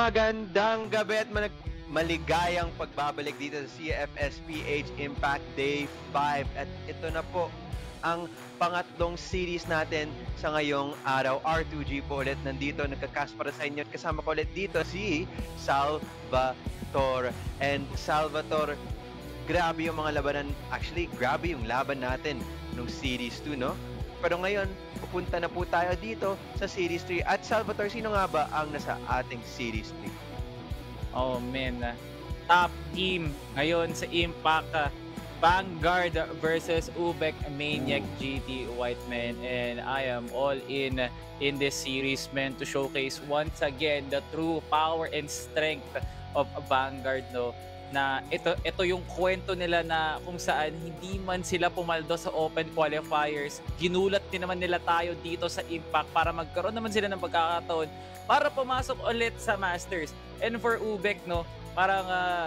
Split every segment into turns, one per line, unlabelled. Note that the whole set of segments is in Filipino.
Magandang gabi at maligayang pagbabalik dito sa CFSPH Impact Day 5 at ito na po ang pangatlong series natin sa ngayong araw. R2G po ulit nandito, nagkakas para sa inyo at kasama ko ulit dito si Salvatore. And Salvatore, grabe yung mga labanan, actually grabe yung laban natin nung Series 2, no? Pero ngayon, pupunta na po tayo dito sa Series 3. At Salvatore, sino nga ba ang nasa ating Series 3?
Oh man, top team ngayon sa Impact, Vanguard versus Ubek Maniac GT Whiteman, and I am all in this series, man, to showcase once again the true power and strength of Vanguard, no, na ito yung kwento nila na kung saan hindi man sila pumaldo sa open qualifiers, ginulat din naman nila tayo dito sa Impact para magkaroon naman sila ng pagkakataon para pumasok ulit sa Masters. And for Ubek, no, parang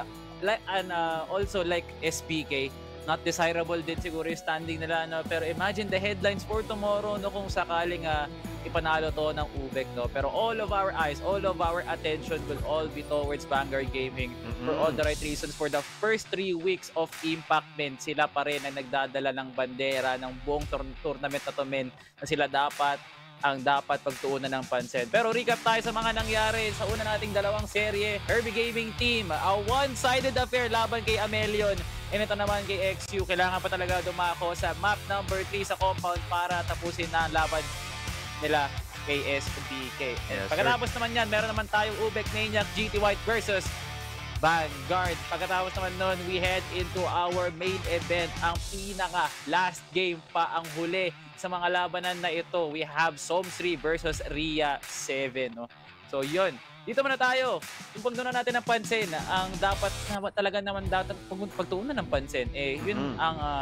also like SPK, not desirable din siguro yung standing nila, no, pero imagine the headlines for tomorrow, no, kung sakaling ipanalo to ng Ubek, no, pero all of our eyes, all of our attention will all be towards Vanguard Gaming for all the right reasons. For the first 3 weeks of Impact, men, sila pa rin ang nagdadala ng bandera ng buong tournament na to, men, na sila dapat pagtuunan ng pansin. Pero recap tayo sa mga nangyari sa una nating dalawang serye. Herbie Gaming Team, a one-sided affair laban kay Amelion. And ito naman kay XU, kailangan pa talaga dumako sa map number 3 sa compound para tapusin na ang laban nila kay SBK. And
Yes,
pagkatapos naman yan, meron naman tayong Ubek Maniac GT White versus Vanguard. Pagkatapos naman nun, we head into our main event. Ang pinaka last game pa ang huli sa mga labanan na ito. We have Som3 versus Ria 7. No? So yun, dito muna tayo. Yung pagtuunan natin ng pansin, ang dapat talaga naman pagtuunan ng pansin, yun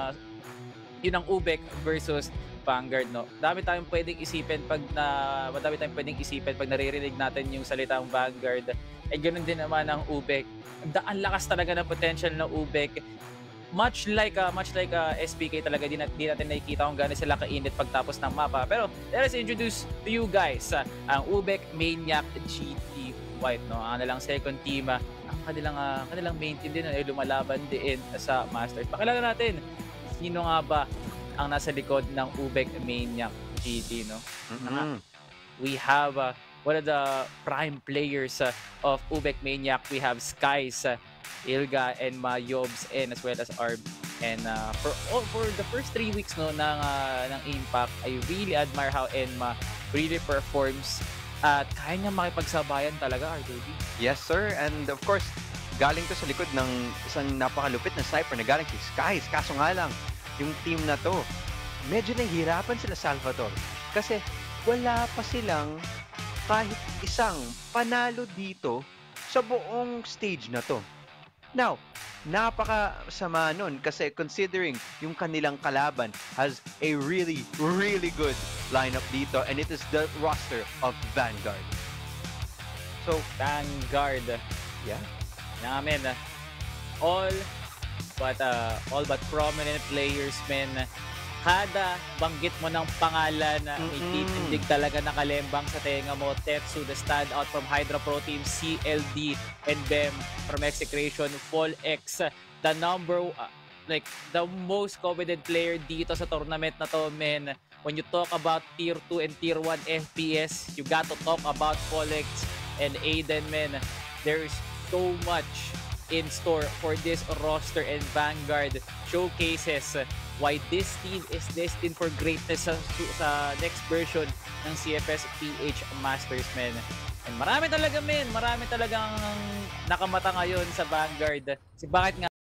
ang Ubek versus Vanguard, no. Madami tayong pwedeng isipin pag naririnig natin yung salitang Vanguard. Ganoon din naman ang Ubek. Ang lakas talaga ng potential ng Ubek. Much like SPK talaga, di natin nakikita kung gaano sila kainit pagtapos ng mapa. Pero let us introduce to you guys ang Ubek Maniac GT White, no. Ang kanilang second team, ang kanilang main team din ay lumalaban din sa Masters. Pakilala natin sino nga ba ang nasa likod ng Ubek Maniac GT, no? We have one of the prime players of Ubek Maniac. We have Skies, Ilga, and Yobs, and as well as Arb. And for the first 3 weeks, no, ng Impact, I really admire how Enma really performs at kaya niya makipagsabayan talaga, RJB.
Yes, sir. And of course, galing to sa likod ng isang napakalupit na sniper na galing kay Skies. Kaso nga lang, yung team na to, medyo nahihirapan sila, Salvador. Kasi wala pa silang kahit isang panalo dito sa buong stage na to. Now, napakasama nun kasi considering yung kanilang kalaban has a really, really good lineup dito, and it is the roster of Vanguard.
So, Vanguard.
Yeah.
Namin, all but prominent players, men. Kada banggit mo ng pangalan, may titindig talaga nakalembang sa tenga mo. Tetsu, the standout from Hydra Pro Team, CLD, and BEM from Execration, Fall X, the the most coveted player dito sa tournament na to, men. When you talk about Tier 2 and Tier 1 FPS, you got to talk about Fall X and Aiden, men. There's so much in store for this roster, and Vanguard showcases why this team is destined for greatness sa next version ng CFS PH Masters, men. And marami talagang nakamata ngayon sa Vanguard. Kasi bakit nga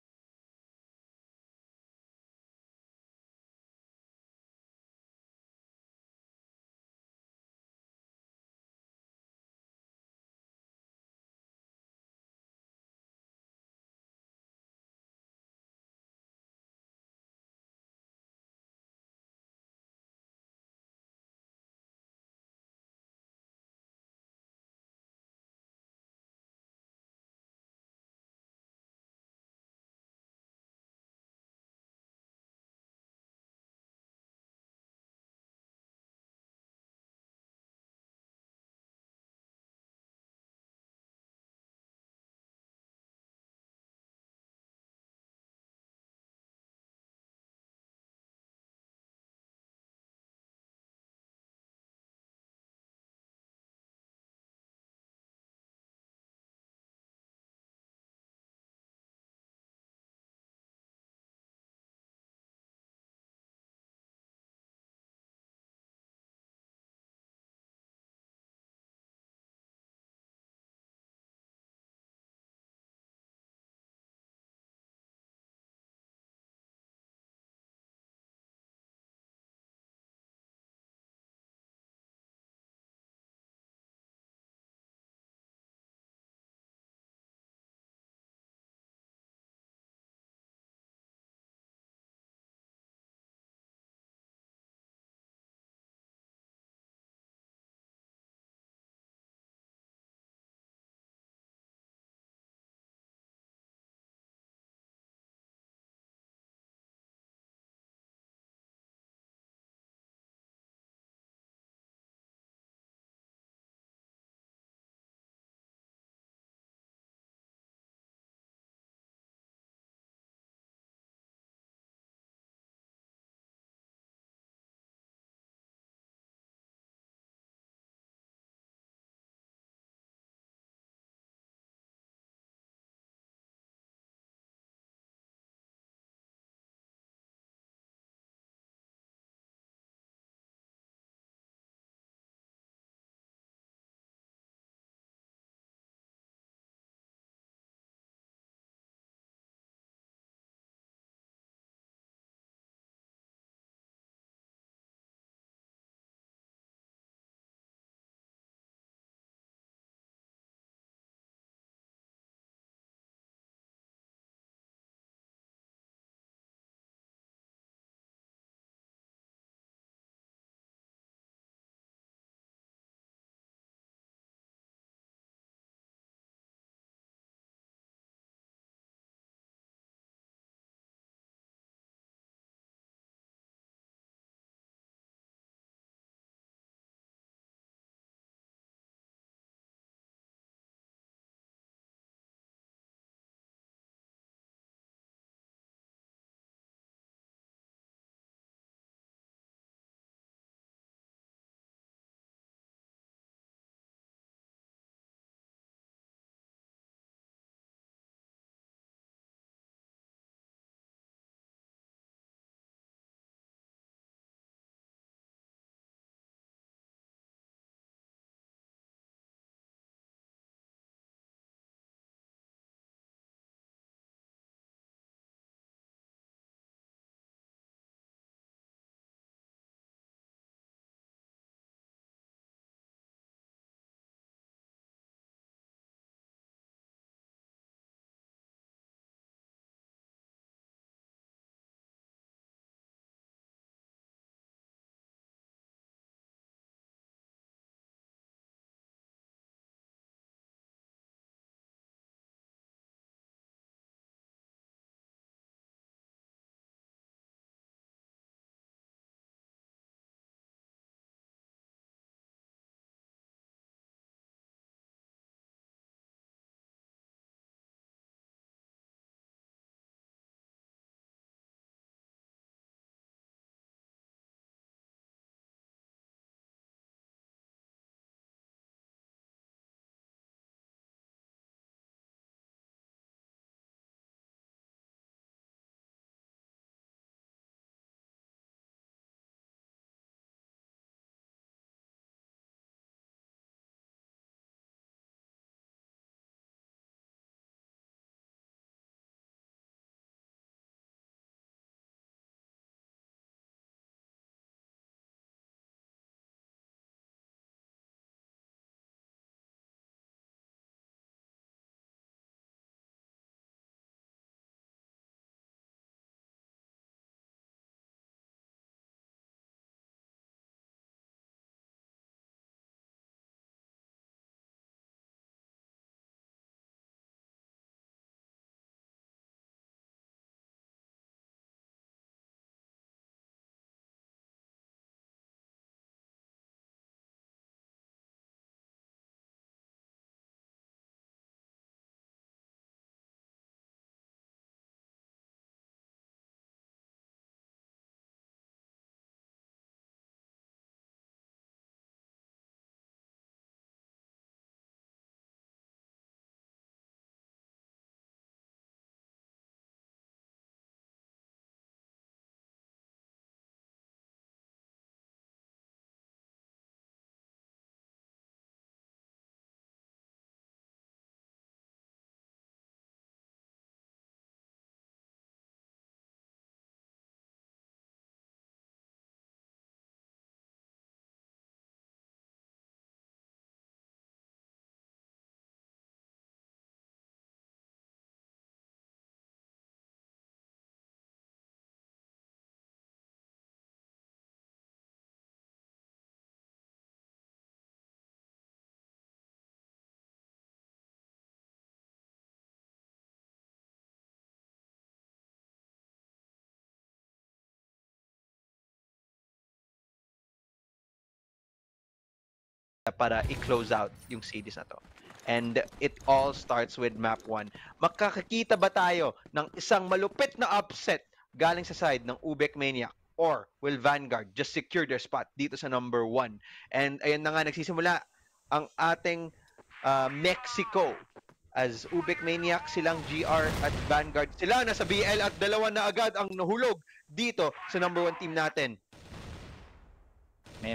para i-close out yung series na to. And it all starts with map 1. Makakakita ba tayo ng isang malupit na upset galing sa side ng Ubek Maniac? Or will Vanguard just secure their spot dito sa number 1? And ayun na nga, nagsisimula ang ating Mexico. As Ubek Maniac, silang GR at Vanguard. Sila nasa BL at dalawa na agad ang nahulog dito sa number 1 team natin.
Men,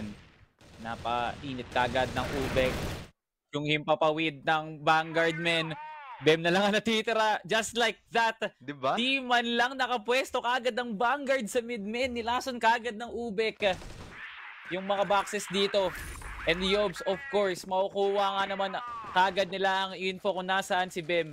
napa-init kagad ng Ubek. Yung himpapawid ng Vanguard, men. Bem na lang ang natitira. Just like that.
Diba?
Di man lang nakapwesto kagad ng Vanguard sa mid, men. Nilason kagad ng Ubek yung mga boxes dito. And Yobs, of course, makukuha nga naman kagad nila ang info kung nasaan si Bem.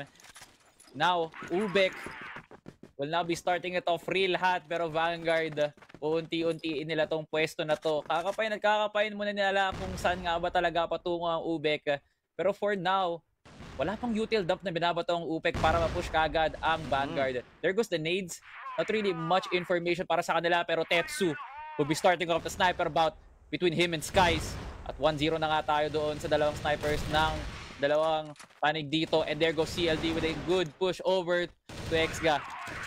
Now, Ubek will now be starting it off real hot, pero Vanguard, unti-untiin nila tong pwesto na to. Kakapayin muna nila kung saan nga ba talaga patungo ang Ubek. Pero for now, wala pang util dump na binabato ang Ubek para ma-push kagad ang Vanguard. There goes the nades. Not really much information para sa kanila, pero Tetsu will be starting off the sniper bout between him and Skies. At 1-0 na nga tayo doon sa dalawang snipers ng dalawang panig dito. And there goes CLD with a good push over to Exga.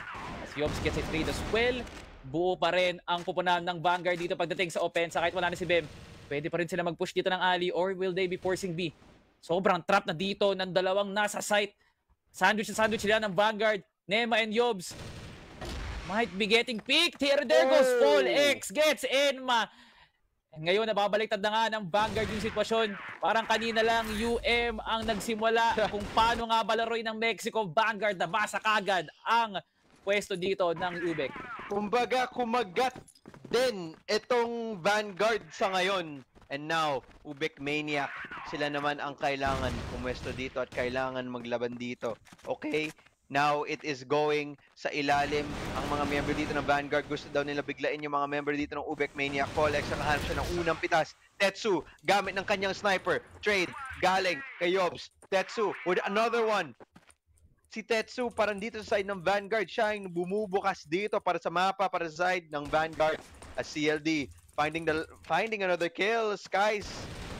As Yobs gets a trade as well. Buo pa rin ang pupunan ng Vanguard dito pagdating sa opensa. Kahit wala na si Bem, pwede pa rin sila mag-push dito ng Ali, or will they be forcing B? Sobrang trap na dito ng dalawang nasa site. Sandwich na sandwich sila ng Vanguard. Nema and Yobs might be getting picked here. There goes Fall. X gets Enma. Ngayon, nababaliktad na nga ng Vanguard yung sitwasyon. Parang kanina lang, UM ang nagsimula kung paano nga balaroin ng Mexico. Vanguard, nabasa kagad ang pwesto dito ng Ubek.
Kumbaga, kumagat din itong Vanguard sa ngayon. And now, Ubek Maniac, sila naman ang kailangan pumwesto dito at kailangan maglaban dito. Okay? Now, it is going sa ilalim. Ang mga member dito ng Vanguard, gusto daw nila biglain yung mga member dito ng Ubek Maniac. Polex, nakahanap siya ng unang pitas. Tetsu, gamit ng kanyang sniper. Trade, galing kay Yobs. Tetsu, with another one. Si Tetsu, parang dito sa side ng Vanguard, siya yung bumubukas dito para sa mapa, para sa side ng Vanguard. As CLD, finding another kill. Skies,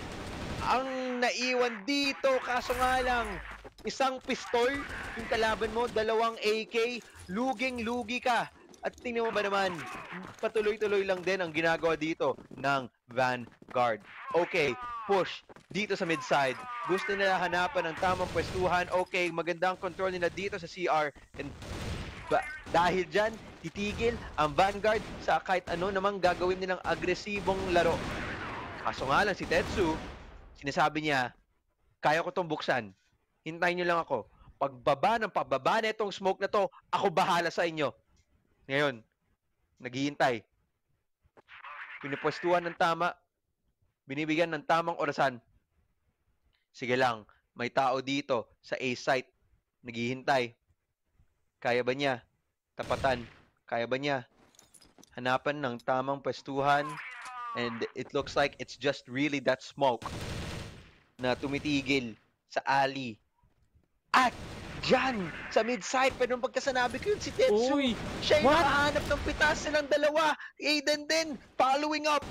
ang naiwan dito, kaso nga lang, isang pistol, yung kalaban mo, dalawang AK, luging-lugi ka. At tingnan mo ba naman, patuloy-tuloy lang din ang ginagawa dito ng Vanguard. Okay, push dito sa mid-side. Gusto nila hanapan ng tamang pwestuhan. Okay, magandang control nila dito sa CR. And dahil dyan, titigil ang Vanguard sa kahit ano namang gagawin nilang agresibong laro. Kaso nga lang si Tetsu, sinasabi niya, kaya ko tong buksan. Hintayin nyo lang ako. Pagbaba na itong smoke na to, ako bahala sa inyo. Ngayon, naghihintay. Pinupwestuhan ng tama. Binibigyan ng tamang orasan. Sige lang, may tao dito sa A site. Naghihintay. Kaya ba niya? Tapatan. Kaya ba niya? Hanapan ng tamang pwestuhan. And it looks like it's just really that smoke na tumitigil sa alley. At dyan, sa mid-side, pero nung pagkasanabi ko yun si Tetsu, siya yung nakahanap ng pitas silang dalawa. Aiden din, following up.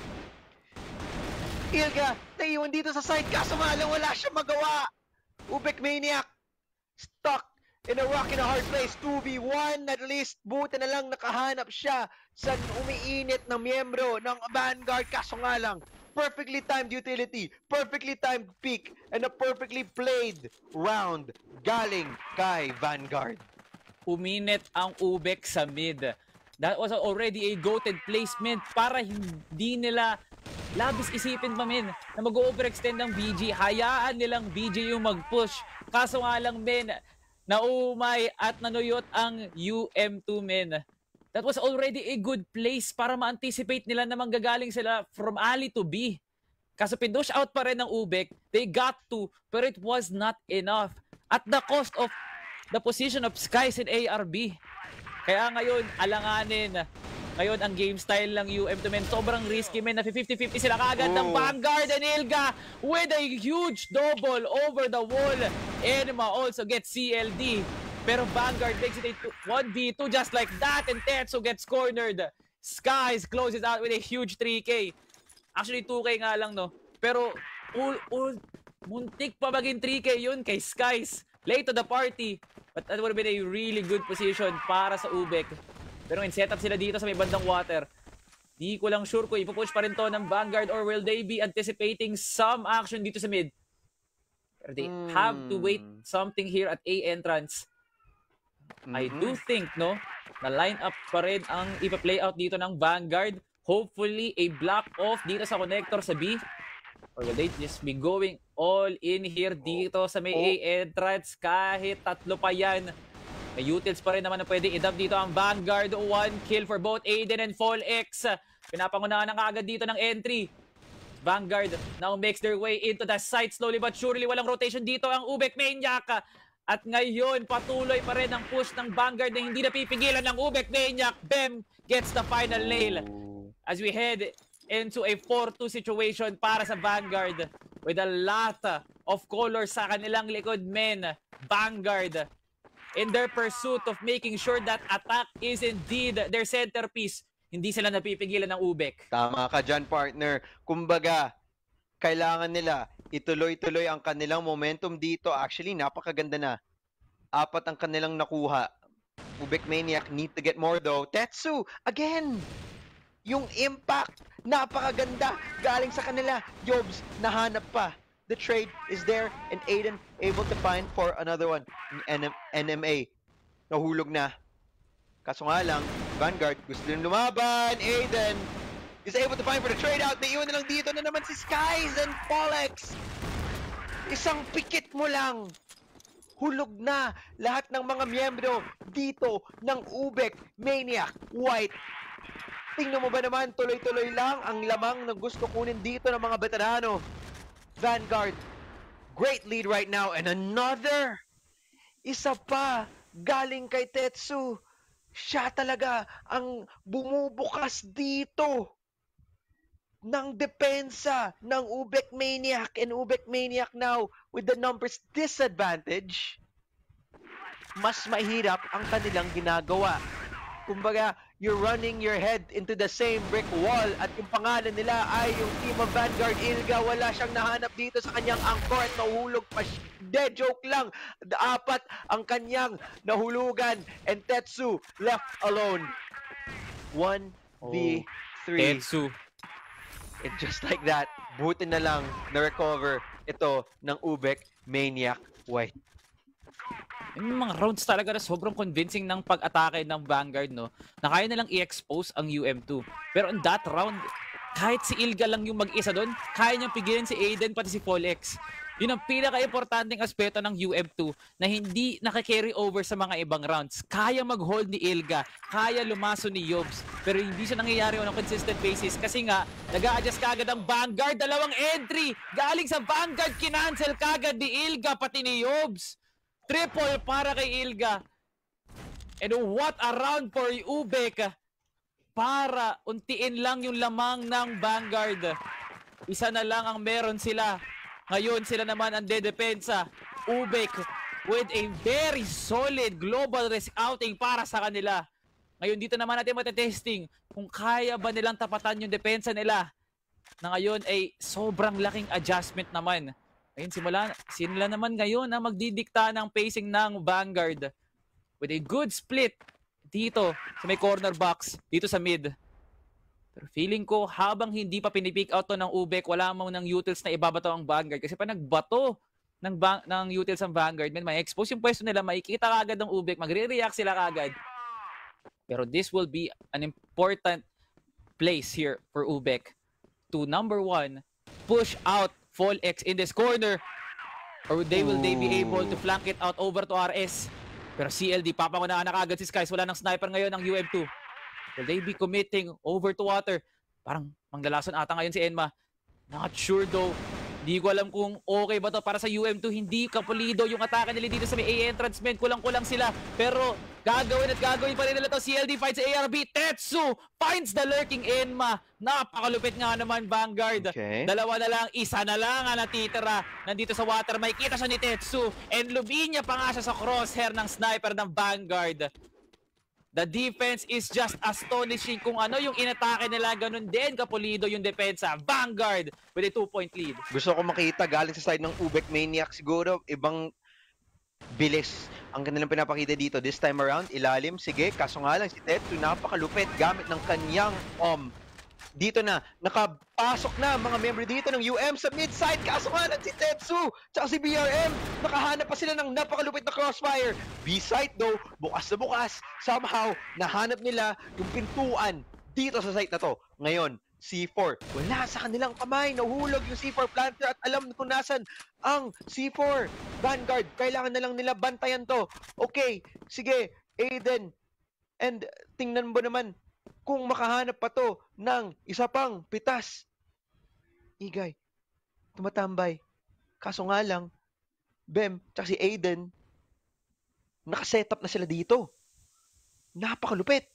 Ilga, naiwan dito sa side, kaso nga lang wala siya magawa. Ubek Maniac, stuck in a rock in a hard place. 2v1, at least, buti na lang nakahanap siya sa umiinit na miyembro ng Vanguard, kaso nga lang, perfectly timed utility, perfectly timed pick, and a perfectly played round galing kay Vanguard.
Uminit ang Ubek sa mid. That was already a goated placement para hindi nila labis isipin pa men na mag-overextend ng BG. Hayaan nilang BG yung mag-push. Kaso nga lang men, naumay at nanuyot ang UM2 men. That was already a good place para ma-anticipate nila na manggagaling sila from alley to B. Kaso pinush out pa rin ng Ubek. They got to, pero it was not enough. At the cost of the position of Skies and ARB. Kaya ngayon, alanganin. Ngayon, ang game style ng UM2 men, sobrang risky men. Na 50-50 sila kagad ng Vanguard and Ilga with a huge double over the wall. Enema also gets CLD. Pero Vanguard makes it a 1v2 just like that, and Tetsu gets cornered. Skies closes out with a huge 3K. Actually, 2K nga lang, no? Pero muntik pa maging 3K yun kay Skies. Late to the party. But that would have been a really good position para sa Ubek. Pero ngayon, set up sila dito sa may bandang water. Di ko lang sure kung ipupush pa rin to ng Vanguard or will they be anticipating some action dito sa mid. Pero they have to wait something here at A entrance. I do think, no, na line up pa rin ang ipa-play out dito ng Vanguard. Hopefully, a block off dito sa connector sa B. Or will they just be going all in here dito sa may A entrance kahit tatlo pa yan. May utils pa rin naman na pwede i-dub dito ang Vanguard. 1 kill for both Aiden and FallX. Pinapangunahan na kaagad dito ng entry. Vanguard now makes their way into the site slowly but surely. Walang rotation dito ang Ubek Maniac. At ngayon, patuloy pa rin ang push ng Vanguard na hindi napipigilan ng Ubek Maniac. Bem gets the final nail. As we head into a 4-2 situation para sa Vanguard. With a lot of colors sa kanilang likod, men. Vanguard, in their pursuit of making sure that attack is indeed their centerpiece, hindi sila napipigilan ng Ubek.
Tama ka dyan, partner. Kumbaga, kailangan nila ituloy-tuloy ang kanilang momentum dito. Actually, napakaganda na. 4 ang kanilang nakuha. Ubek Maniac need to get more though. Tetsu, again! Yung impact, napakaganda. Galing sa kanila. Jobs, nahanap pa. The trade is there and Aiden able to find for another one. NMA, nahulog na. Kaso nga lang, Vanguard gusto rin lumaban. Aiden is able to find for the trade out. Naiwan na lang dito na naman si Skies and FallX. Isang pikit mo lang. Hulog na lahat ng mga miyembro dito ng Ubek Maniac White. Tingnan mo ba naman, tuloy-tuloy lang ang lamang na gusto kunin dito ng mga veterano. Vanguard, great lead right now. And another, isa pa, galing kay Tetsu. Siya talaga ang bumubukas dito ng depensa ng Ubek Maniac. And Ubek Maniac now, with the numbers disadvantage, mas mahirap ang kanilang ginagawa. Kumbaga, you're running your head into the same brick wall at yung pangalan nila ay yung team of Vanguard. Ilga, wala siyang nahanap dito sa kanyang angkor at nahulog pa. De, joke lang. 4 ang kanyang nahulugan and Tetsu left alone. 1v3.
Tetsu.
And just like that, buti na lang na-recover ito ng Ubek Maniac White.
Yung mga rounds talaga na sobrang convincing ng pag-atake ng Vanguard, no? Na kaya nilang i-expose ang UM2. Pero in that round, kahit si Ilga lang yung mag-isa doon, kaya niyang pigilin si Aiden pati si FallX. Yun ang pinaka-importanting aspeto ng UM2 na hindi nakakarry over sa mga ibang rounds. Kaya mag-hold ni Ilga, kaya lumaso ni Yobs. Pero hindi siya nangyayari on a consistent basis kasi nga, nag-a-adjust kagad ang Vanguard. 2 entry galing sa Vanguard, kinancel kagad ni Ilga pati ni Yobs. Triple para kay Ilga. And what a round for Ubek para untiin lang yung lamang ng Vanguard. Isa na lang ang meron sila. Ngayon sila naman ang dedepensa. Ubek with a very solid global risk outing para sa kanila. Ngayon dito naman natin matetesting kung kaya ba nilang tapatan yung depensa nila. Na ngayon ay sobrang laking adjustment naman. Ayun, sila naman ngayon na magdidikta ng pacing ng Vanguard with a good split dito sa may corner box, dito sa mid. Pero feeling ko, habang hindi pa pinipick out to ng Ubek, wala mo ng utils na ibabato ang Vanguard. Kasi pa nagbato ng utils ang Vanguard, may expose yung pwesto nila, makikita kagad ng Ubek, magre-react sila kagad. Pero this will be an important place here for Ubek to, number 1, push out FallX in this corner, or will they be able to flank it out over to RS? Pero CLD, papangunahan na kagad si Skies. Wala ng sniper ngayon ng UM2. Will they be committing over to water? Parang manglalason ata ngayon si Enma. Not sure though. Hindi ko alam kung okay ba to para sa UM2. Hindi kapulido yung atake nila dito sa may A entrance, men. Kulang-kulang sila. Pero gagawin pa rin nila to. CLD finds ARB. Tetsu finds the lurking Enma. Napakalupit nga naman Vanguard.
Okay.
2 na lang, 1 na lang ang natitira. Nandito sa water, may kita siya ni Tetsu. And luminya pa nga siya sa crosshair ng sniper ng Vanguard. The defense is just astonishing. Kung ano yung inatake nila, ganun din kapulido yung depensa. Vanguard with a 2-point lead.
Gusto ko makita galing sa side ng Ubek Maniac siguro, ibang bilis ang kanilang pinapakita dito. This time around, ilalim, sige, kaso nga lang si Tetsu napakalupit gamit ng kanyang dito na, nakapasok na mga member dito ng UM sa mid-side. Kaso nga lang si Tetsu, tsaka si BRM, nakahanap pa sila ng napakalupit na crossfire. B-site though, bukas na bukas. Somehow, nahanap nila yung pintuan dito sa site na to. Ngayon, C4, wala sa kanilang kamay. Nahuhulog yung C4 planter at alam kung nasan ang C4 Vanguard. Kailangan na lang nila bantayan to. Okay, sige, Aiden. And tingnan mo naman, kung makahanap pa to ng isa pang pitas. Igay, tumatambay. Kaso nga lang, Bem, tsaka si Aiden, nakasetup na sila dito. Napakalupit.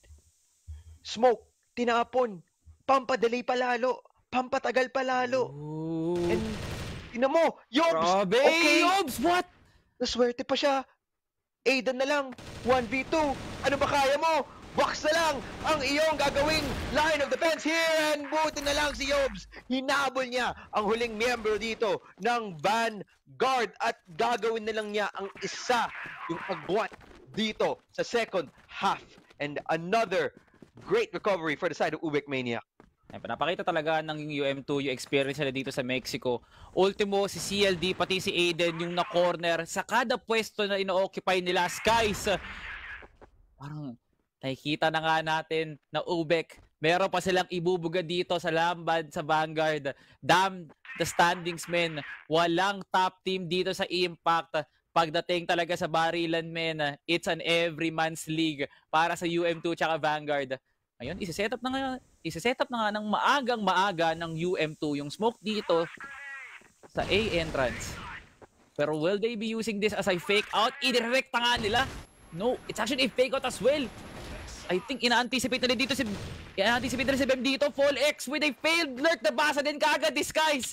Smoke, tinapon, pampadelay palalo, pampatagal palalo. And, ina mo, Yobs!
Grabe,
Okay,
Yobs, what?
naswerte pa siya. Aiden na lang, 1v2. Ano ba kaya mo? Box na lang ang iyong gagawing line of defense here, and buti na lang si Yobs. Hinabol niya ang huling miyembro dito ng Vanguard at gagawin na lang niya ang isa yung agwat dito sa second half. And another great recovery for the side of Ubek Maniac.
Ay, pinapakita talaga ng UM2 yung experience nila dito sa Mexico. Ultimo, si CLD pati si Aiden yung na-corner sa kada pwesto na ino-occupy nila. Skies, parang nakikita na nga natin na Ubek, meron pa silang ibubuga dito sa lamban sa Vanguard. Damn the standings, men. Walang top team dito sa Impact. Pagdating talaga sa barilan, men, it's an every man's league para sa UM2 tsaka Vanguard. Ngayon, isa-setup na nga ng maagang-maaga ng UM2 yung smoke dito sa A entrance. Pero will they be using this as a fake out? Idirekta nga nila. No, it's actually a fake out as well. I think ina-anticipate na dito si Bem dito. Fall X with a failed lurk. Nabasa din kaagad Disguise.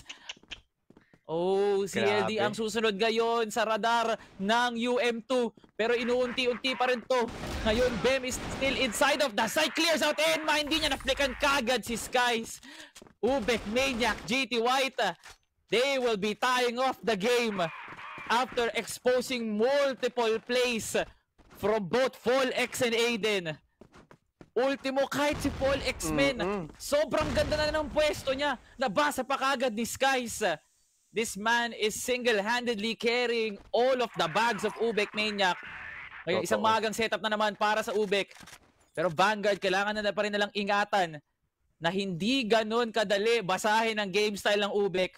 Oh, CLD ang susunod ngayon sa radar ng UM2. Pero inuunti-unti pa rin to. Ngayon, Bem is still inside of the site. Clears out Enma. Hindi niya na-flickan kaagad si Skies. Ubek Maniac, GT White. They will be tying off the game after exposing multiple plays from both Fall X and Aiden. Ultimo, kahit si Fall X-Men, sobrang ganda na ng pwesto niya. Nabasa pa kagad ni Skies. This man is single-handedly carrying all of the bags of Ubek Maniac. Ngayon, isang magang setup na naman para sa Ubek. Pero Vanguard, kailangan na pa rin nalang ingatan na hindi ganun kadali basahin ang game style ng Ubek.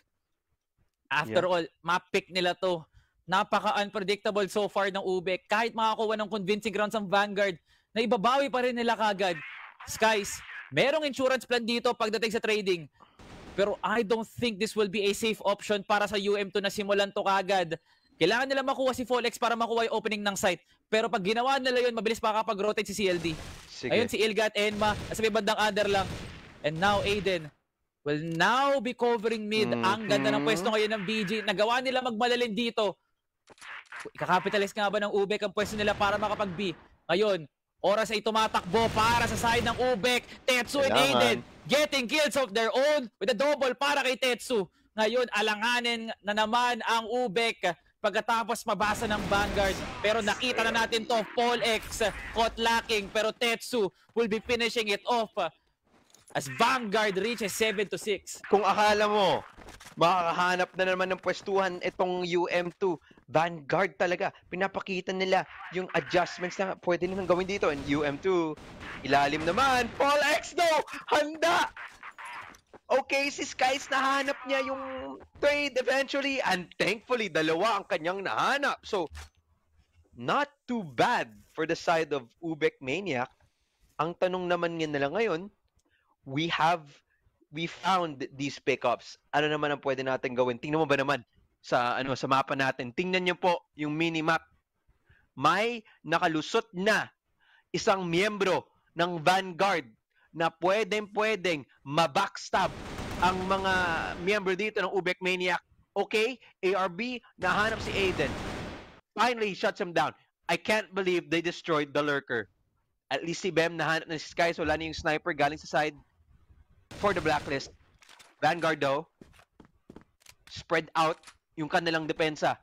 After all, map-pick nila to. Napaka-unpredictable so far ng Ubek. Kahit makakuha ng convincing rounds ang Vanguard, na ibabawi pa rin nila kagad. Skies, merong insurance plan dito pagdating sa trading. Pero I don't think this will be a safe option para sa UM2 na simulan to kagad. Kailangan nila makuha si Folex para makuha yung opening ng site. Pero pag ginawa nila yun, mabilis pa kapag-rotate si CLD. Sige. Ayun si Ilga at Enma, nasa may bandang under lang. And now Aiden will now be covering mid. Ang ganda ng pwesto ngayon ng BG. Nagawa nila magmalalin dito. Ikakapitalize nga ba ng Ubek ang pwesto nila para makapag-B? Ngayon, oras ay tumatakbo para sa side ng Ubek. Tetsu and Aiden getting kills of their own with a double para kay Tetsu. Ngayon, alanganin na naman ang Ubek pagkatapos mabasa ng Vanguard. Pero nakita na natin to, Paul X caught lacking, pero Tetsu will be finishing it off as Vanguard reaches 7-6.
Kung akala mo, makakahanap na naman ng pwestuhan itong UM2, Vanguard talaga. Pinapakita nila yung adjustments na pwede nilang gawin dito. And UM2, ilalim naman. Paul X though, handa! Okay, si Skies nahanap niya yung trade eventually. And thankfully, dalawa ang kanyang nahanap. So, not too bad for the side of Ubek Maniac. Ang tanong naman nga nila ngayon, we found these pickups. Ano naman ang pwede natin gawin? Tingnan mo ba naman sa mapa natin? Tingnan niyo po yung minimap. May nakalusot na isang miyembro ng Vanguard na pwedeng mabackstab ang mga miyembro dito ng Ubek Maniac. Okay, ARB, nahanap si Aiden. Finally, he shuts him down. I can't believe they destroyed the lurker. At least si Bem nahanap na si Sky, so wala na yung sniper galing sa side for the Blacklist. Vanguard daw, spread out yung kanilang depensa.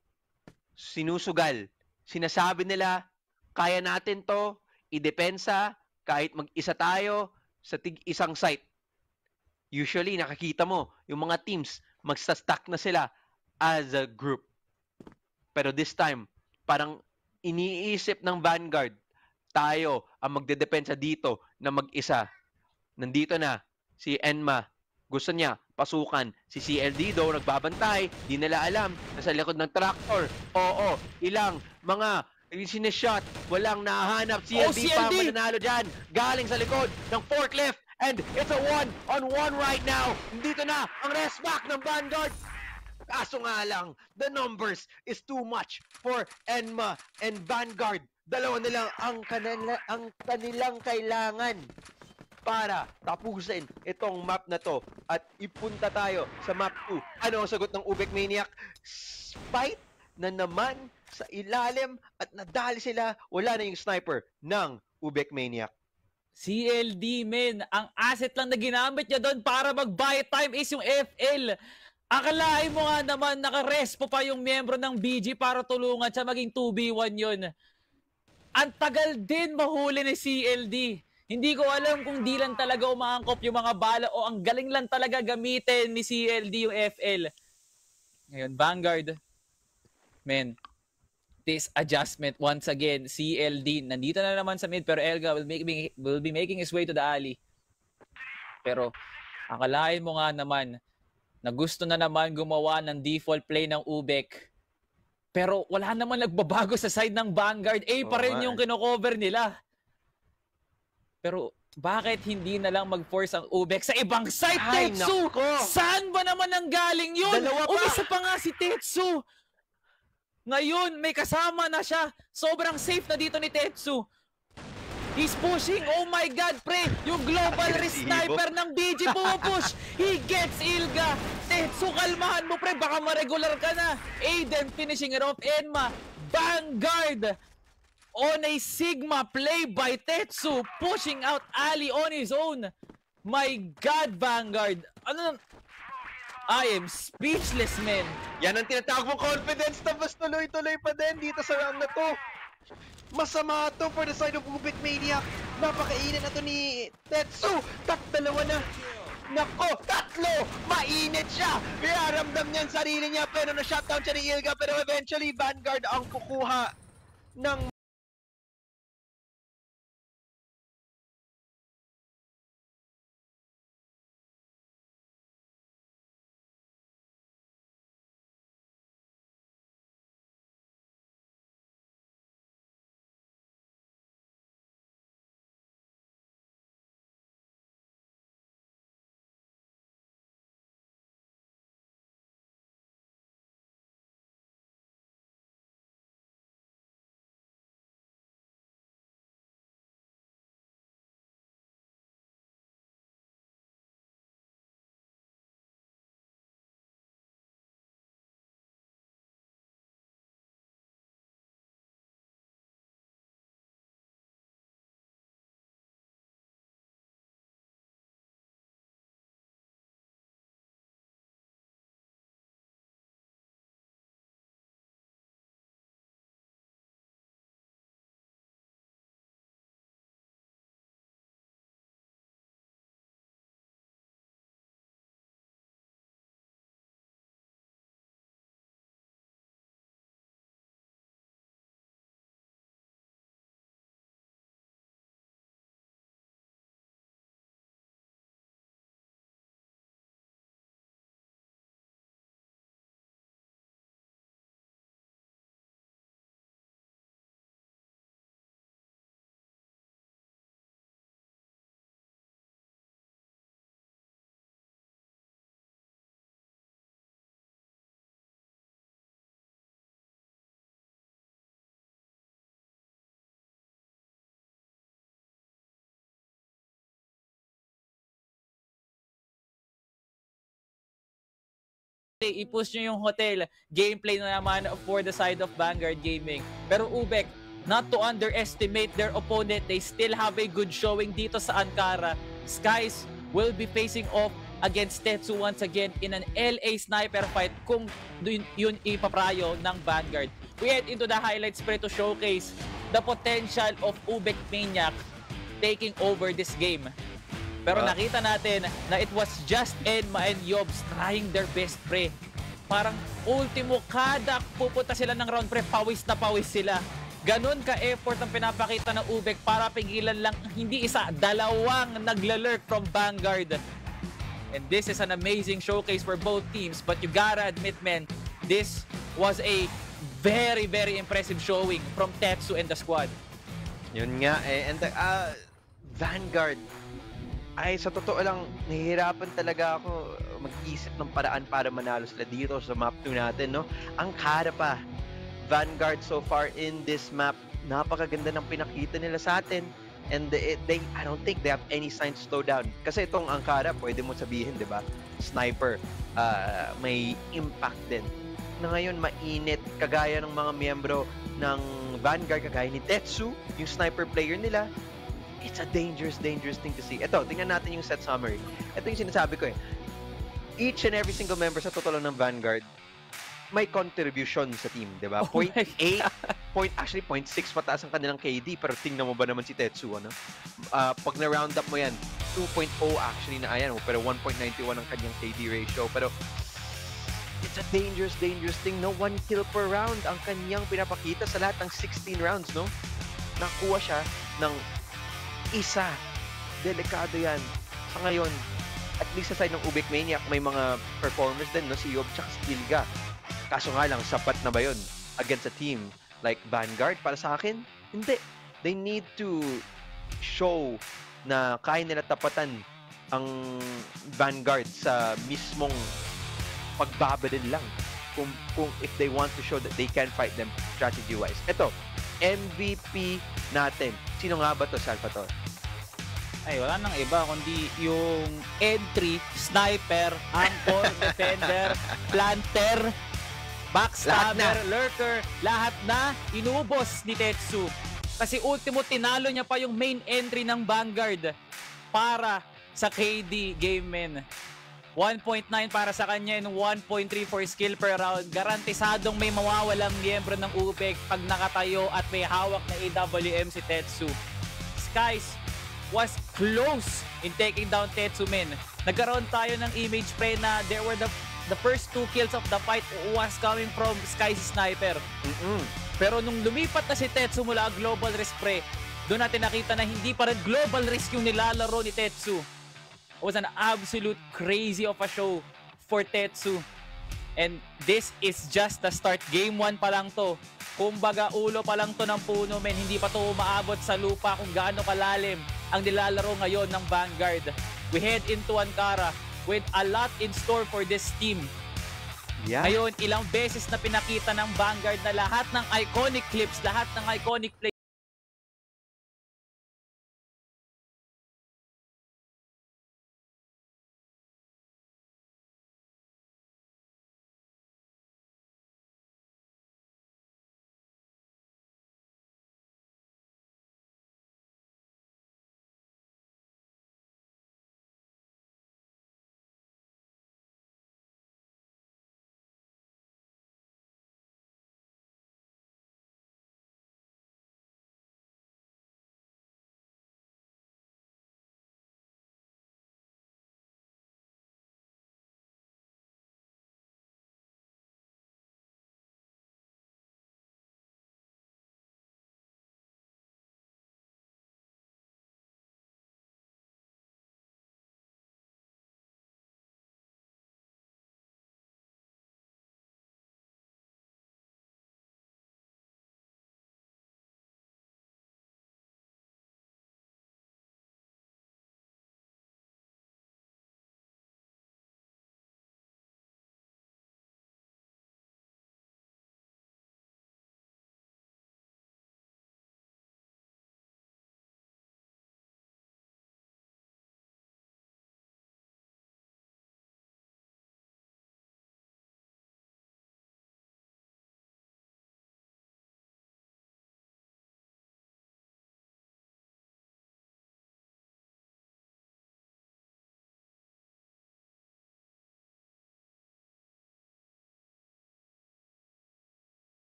Sinusugal. Sinasabi nila, kaya natin to, idepensa, kahit mag-isa tayo sa tig-isang site. Usually, nakakita mo, yung mga teams, magsa-stack na sila as a group. Pero this time, parang iniisip ng Vanguard, tayo ang magdedepensa dito na mag-isa. Nandito na si Enma. Gusto niya pasukan. Si CLD daw nagbabantay. Di nila alam. Nasa likod ng tractor. Oo, ilang mga sinishot. Walang nahanap. CLD pa mananalo dyan. Galing sa likod ng forklift. And it's a 1-on-1 right now. Dito na ang rest back ng Vanguard. Kaso nga lang, the numbers is too much for Enma and Vanguard. Dalawa nilang ang kanilang kailangan para tapusin itong map na to at ipunta tayo sa map 2. Ano ang sagot ng Ubek Maniac? Fight na naman sa ilalim at nadali sila. Wala na yung sniper ng Ubek Maniac.
CLD, men. Ang asset lang na ginamit niya doon para mag-buy time is yung FL. Akalain mo nga naman nakarespo pa yung miyembro ng BG para tulungan siya maging 2v1 yun. Ang tagal din mahuli ni CLD. Hindi ko alam kung di lang talaga umaangkop yung mga bala o ang galing lang talaga gamitin ni CLD yung FL. Ngayon, Vanguard. Men, this adjustment once again, CLD. Nandito na naman sa mid pero Elga will be making his way to the alley. Pero akalain mo nga naman na gusto na naman gumawa ng default play ng Ubek. Pero wala naman nagbabago sa side ng Vanguard. A pa rin yung kino-cover nila. Pero bakit hindi na lang mag-force ang Ubek sa ibang side, Tetsu? Saan ba naman ang galing yun? Umisa pa nga si Tetsu. Ngayon, may kasama na siya. Sobrang safe na dito ni Tetsu. He's pushing. Oh my God, pre. Yung global sniper ng BG pupush. He gets Ilga. Tetsu, kalmahan mo, pre. Baka ma-regular ka na. Aiden finishing it off. Enma. Vanguard on a Sigma play by Tetsu, pushing out Ali on his own. My God, Vanguard. Ano? I am speechless, man.
Yan ang tinatawag mong confidence, tapos tuloy-tuloy pa din dito sa round na to. Masama to for the side of Ubek Maniac. Napakainit na to ni Tetsu. Dalawa na. Nako, tatlo! Mainit siya! Kaya ramdam niya ang sarili niya, pero na-shutdown siya ni Ilga, pero eventually Vanguard ang kukuha ng
i-push nyo yung hotel. Gameplay na naman for the side of Vanguard Gaming. Pero Ubek, not to underestimate their opponent. They still have a good showing dito sa Ankara. Skies will be facing off against Tetsu once again in an LA sniper fight kung yun ipaprayo ng Vanguard. We head into the highlights pre to showcase the potential of Ubek Maniac taking over this game. Pero nakita natin na it was just Enma and Yobs trying their best pre. Parang ultimo kada pupunta sila ng round pre, pawis na pawis sila. Ganon ka-effort ang pinapakita ng Ubek para pigilan lang hindi isa, dalawang naglalurk from Vanguard. And this is an amazing showcase for both teams. But you gotta admit, man, this was a very, very impressive showing from Tetsu and the squad.
Yun nga eh. And Vanguard, ay sa totoo lang, nahihirapan talaga ako mag-isip ng paraan para manalo sila dito sa map 2 natin, no? Ang kara pa. Vanguard so far in this map, napakaganda ng pinakita nila sa atin. And I don't think they have any signs to slow down. Kasi itong Ankara, pwede mo sabihin, di ba? Sniper, may impact din. Na ngayon, mainit, kagaya ng mga miyembro ng Vanguard, kagaya ni Tetsu, yung sniper player nila. It's a dangerous thing to see. Ito, tingnan natin yung set summary. Ito yung sinasabi ko eh. Each and every single member sa totoo lang ng Vanguard, may contribution sa team, di ba? 0.8, actually 0.6 mataas ang kanilang KD, pero tingnan mo ba naman si Tetsu, ano? Pag na-round up mo yan, 2.0 actually na ayan, pero 1.91 ang kanyang KD ratio. Pero it's a dangerous thing, no? 1 kill per round ang kanyang pinapakita sa lahat ng 16 rounds, no? Nakuha siya ng isa. Delikado yan. Sa ngayon, at least sa side ng Ubek Maniac, may mga performers din, no? Si Yob tsaka si Kilga. Kaso nga lang, sapat na ba yun against a team like Vanguard? Para sa akin, hindi. They need to show na kaya nila tapatan ang Vanguard sa mismong pagbabadin lang. Kung if they want to show that they can fight them strategy-wise. Ito, MVP natin. Sino nga ba to, Salvatore?
Ay, wala nang iba kundi yung entry, sniper, anchor, defender, planter, backstabber, lurker, lahat na inubos ni Tetsu. Kasi ultimo tinalo niya pa yung main entry ng Vanguard para sa KD game, men. 1.9 para sa kanya and 1.3 for skill per round. Garantisadong may mawawalang miyembro ng Ubek pag nakatayo at may hawak na AWM si Tetsu. Skies was close in taking down Tetsu, men. Nagkaroon tayo ng image pre na there were the first 2 kills of the fight was coming from Sky's sniper. Pero nung lumipat na si Tetsu mula global risk pre, doon natin nakita na hindi pa rin global risk yung nilalaro ni Tetsu. It was an absolute crazy of a show for Tetsu. And this is just the start. Game 1 pa lang to. Kumbaga ulo pa lang to ng puno, men. Hindi pa to umaabot sa lupa kung gaano kalalim ang nilalaro ngayon ng Vanguard. We head into Ankara with a lot in store for this team. Yeah. Ngayon, ilang beses na pinakita ng Vanguard na lahat ng iconic clips, lahat ng iconic plays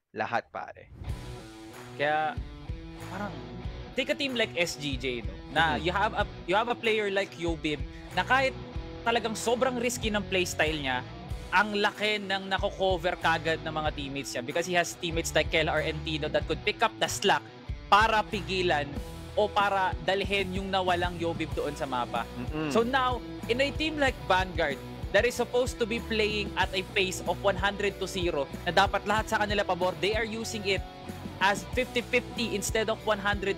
lahat, pare.
Kaya parang take a team like SGJ, no, na you have a player like Yobib na kahit talagang sobrang risky ng playstyle niya, ang laki ng nako-cover kagad ng mga teammates niya because he has teammates like Kellar and Tino that could pick up the slack para pigilan o para dalhin yung nawalang Yobib doon sa mapa. So now, in a team like Vanguard that is supposed to be playing at a pace of 100-0 na dapat lahat sa kanila pabor, they are using it as 50-50 instead of 100-0.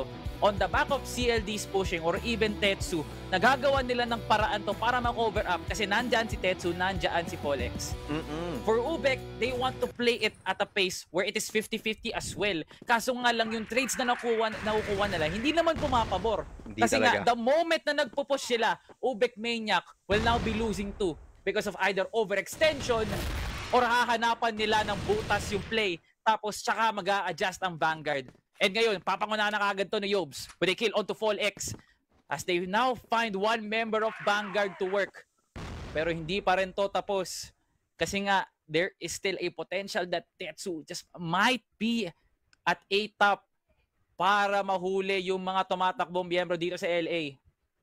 On the back of CLD's pushing or even Tetsu, nagagawa nila ng paraan to para ma-cover up kasi nandyan si Tetsu, nandyan si Polex. For Ubek, they want to play it at a pace where it is 50-50 as well. Kaso nga lang yung trades na nakukuha nila, hindi naman pumapabor.
Hindi
kasi
talaga.
nga, the moment na nagpupush sila, Ubek Maniac will now be losing too because of either overextension or hahanapan nila ng butas yung play tapos tsaka mag-a-adjust ang Vanguard. And ngayon, papangunahan na kagad to ni Yobs with a kill onto Fall X as they now find one member of Vanguard to work. Pero hindi pa rin to tapos kasi nga there is still a potential that Tetsu just might be at a top para mahuli yung mga tumatakbong miyembro dito sa LA.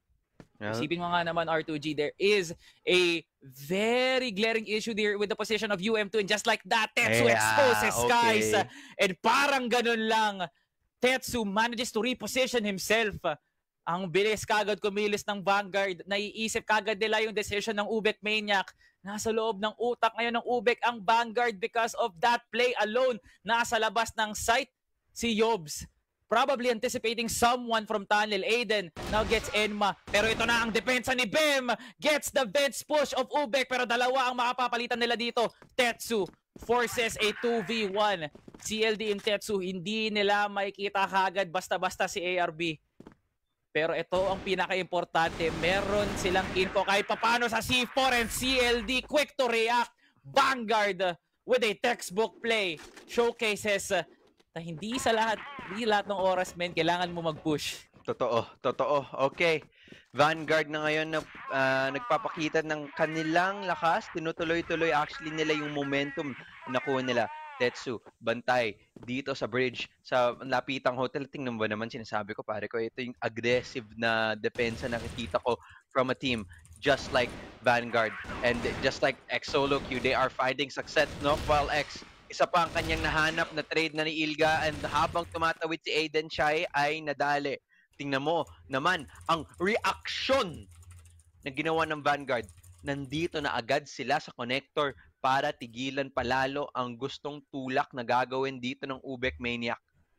Isipin mo nga naman, R2G, there is a very glaring issue there with the position of UM2 and just like that, Tetsu exposes guys. And parang ganun lang, Tetsu manages to reposition himself. Ang bilis kagad kumilis ng Vanguard. Naiisip kagad nila yung decision ng Ubek Maniac. Nasa loob ng utak ngayon ng Ubek ang Vanguard because of that play alone. Nasa labas ng sight si Yobs. Probably anticipating someone from Tunnel. Aiden now gets Enma. Pero ito na ang depensa ni Bem. Gets the Vents push of Ubek. Pero dalawa ang makapapalitan nila dito. Tetsu forces a 2v1. CLD and Tetsu, hindi nila makikita kagad basta-basta si ARB. Pero ito ang pinaka-importante. Meron silang info kahit papano sa C4 and CLD. Quick to react. Vanguard with a textbook play. Showcases na hindi lahat ng oras, men, kailangan mo mag-push.
Totoo. Okay. Vanguard na ngayon na nagpapakita ng kanilang lakas. Tinutuloy-tuloy actually nila yung momentum na nakuha nila. Tetsu, bantay dito sa bridge, sa lapitang hotel. Tingnan ba naman sinasabi ko, pare ko, ito yung aggressive na depensa na nakikita ko from a team just like Vanguard and just like X Solo Q. They are finding success, no? While X, isa pa ang kanyang nahanap na trade na ni Ilga and habang tumatawid si Aiden Shai ay nadali. Tingnan mo naman ang reaction na ginawa ng Vanguard. Nandito na agad sila sa connector para tigilan palalo ang gustong tulak na gagawin dito ng Ubek Maniac.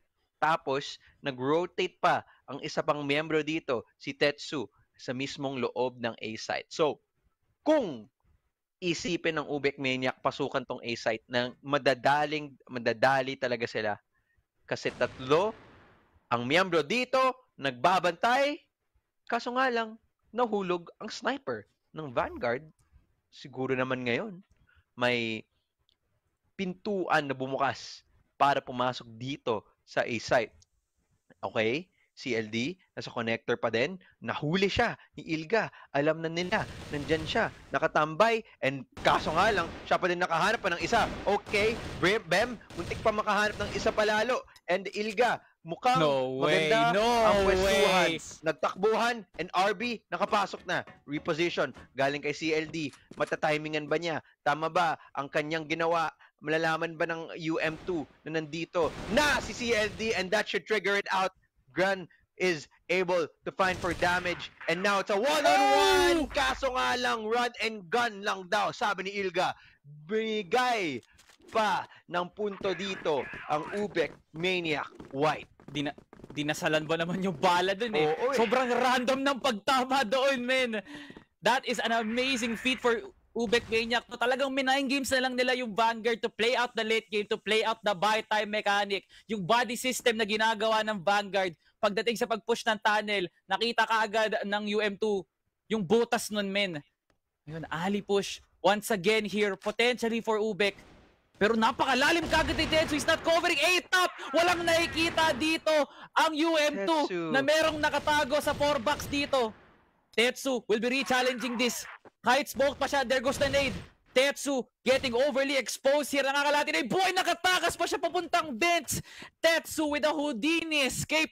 Tapos, nag-rotate pa ang isa pang miyembro dito, si Tetsu, sa mismong loob ng A-site. So, kung isipin ng Ubek Maniac pasukan tong A-site na madadali talaga sila. Kasi tatlo ang miyembro dito, nagbabantay, kaso nga lang, nahulog ang sniper ng Vanguard. Siguro naman ngayon, may pintuan na bumukas para pumasok dito sa A-site. Okay? CLD, nasa connector pa din. Nahuli siya ni Ilga. Alam na nila, nandyan siya, nakatambay. And kaso nga lang, siya pa din nakahanap pa ng isa. Okay, Bem, muntik pa makahanap ng isa palalo. And Ilga, mukhang maganda ang pwestuhan. Nagtakbuhan, and RB, nakapasok na. Reposition, galing kay CLD. Matatimingan ba niya? Tama ba ang kanyang ginawa? Malalaman ba ng UM2 na nandito na si CLD, and that should trigger it out. Gran is able to find for damage, and now it's a one-on-one. Kaso nga lang, run and gun lang daw, sabi ni Ilga. Bigay pa ng punto dito ang Ubek Maniac White.
Dinasalan ba naman yung bala dun eh? Sobrang random ng pagtama doon, men. That is an amazing feat for Ubek Maniac. No, talagang minayang games na lang nila yung Vanguard to play out the late game, to play out the buy time mechanic. Yung body system na ginagawa ng Vanguard pagdating sa pag-push ng tunnel, nakita kaagad ng UM2 yung butas nun, men. Ayun, ali push once again here, potentially for Ubek. Pero napakalalim kagad ni Tetsu. He's not covering A-top. Walang nakikita dito ang UM2 Tetsu na merong nakatago sa 4-box dito. Tetsu will be re-challenging this. Kahit smoke pa siya, there goes the nade. Tetsu getting overly exposed here. Nakakalati na yung boy, nakatakas pa siya papuntang bench. Tetsu with a Houdini escape.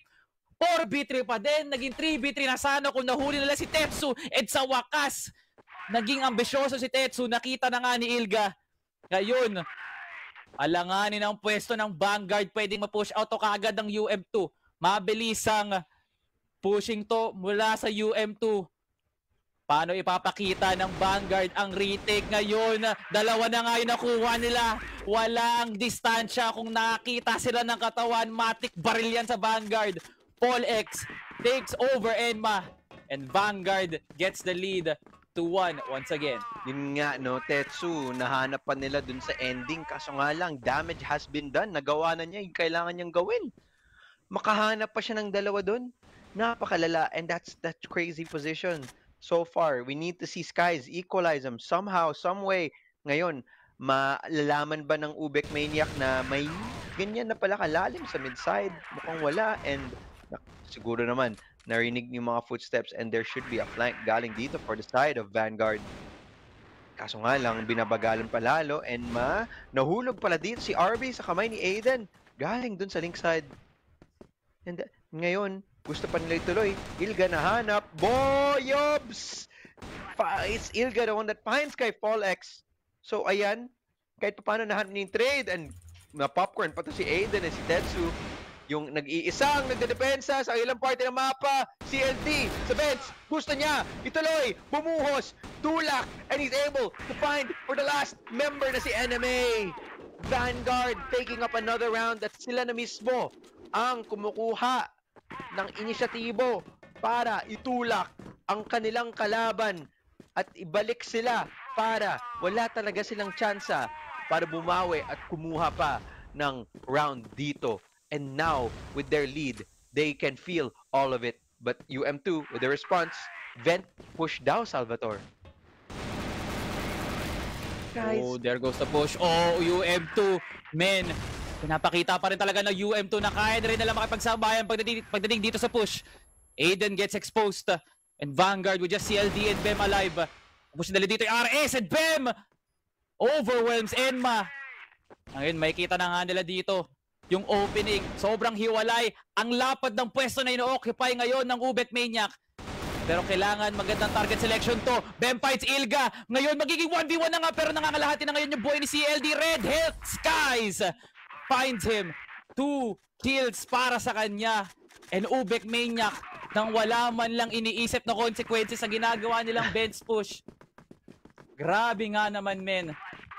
4v3 pa din, naging 3v3 na sana kung nahuli nila si Tetsu. And sa wakas, naging ambisyoso si Tetsu. Nakita na nga ni Ilga. Ngayon, alanganin ang pwesto ng Vanguard. Pwedeng ma-push out to kaagad ng UM2. Mabilisang pushing to mula sa UM2. Paano ipapakita ng Vanguard ang retake ngayon? Dalawa na nga yung nakuha nila. Walang distansya kung nakita sila ng katawan. Matic baril yan sa Vanguard. Paul X takes over Enma. And Vanguard gets the lead to 1 once again.
Yun nga, no, Tetsu, nahanap pa nila dun sa ending. Kaso nga lang, damage has been done. Nagawa na niya yung kailangan niyang gawin. Makahanap pa siya ng dalawa dun. Napakalala. And that's that crazy position. So far, we need to see Skies equalize them somehow, some way. Ngayon, malalaman ba ng Ubek Maniac na may ganyan na pala kalalim sa mid-side? Mukhang wala. And siguro naman, narinig yung mga footsteps and there should be a flank galing dito for the side of Vanguard. Kaso nga lang, binabagalan palalo and nahulog pala dito si RB sa kamay ni Aiden. Galing dun sa link side. And ngayon, gusto pa nila ituloy. Ilga nahanap. Boyobs! It's Ilga the one that finds kay Paul X. So, ayan. Kahit pa paano nahanap niya yung trade. And na-popcorn pa to si Aiden and si Tetsu. Yung nag-iisang nagdedepensa sa ilang parte ng mapa. CLD sa bench. Gusto niya ituloy. Bumuhos. Tulak. And he's able to find for the last member na si NMA. Vanguard taking up another round at sila na mismo ang kumukuha ng inisyatibo para itulak ang kanilang kalaban at ibalik sila para wala talaga silang tsansa para bumawi at kumuha pa ng round dito. And now, with their lead, they can feel all of it. But UM2, with the response, vent, push down, Salvatore.
Guys. Oh, there goes the push. Oh, UM2, men. Pinapakita pa rin talaga ng UM2 na kaya na rin nila makipagsabayan pagdating dito sa push. Aiden gets exposed. And Vanguard with just CLD and Bem alive. Push nila dito yung RS and Bem overwhelms Enma. Ngayon, makikita na nga nila dito yung opening. Sobrang hiwalay. Ang lapad ng pwesto na ino-occupy ngayon ng Ubek Maniac. Pero kailangan magandang target selection to. Bem fights Ilga. Ngayon, magiging 1v1 na nga pero nangangalahati na ngayon yung boy ni CLD. Red Hilt Skies finds him. 2 kills para sa kanya. And Ubek Maniac nang wala man lang iniisip na consequences sa ginagawa nilang bench push. Grabe nga naman, men.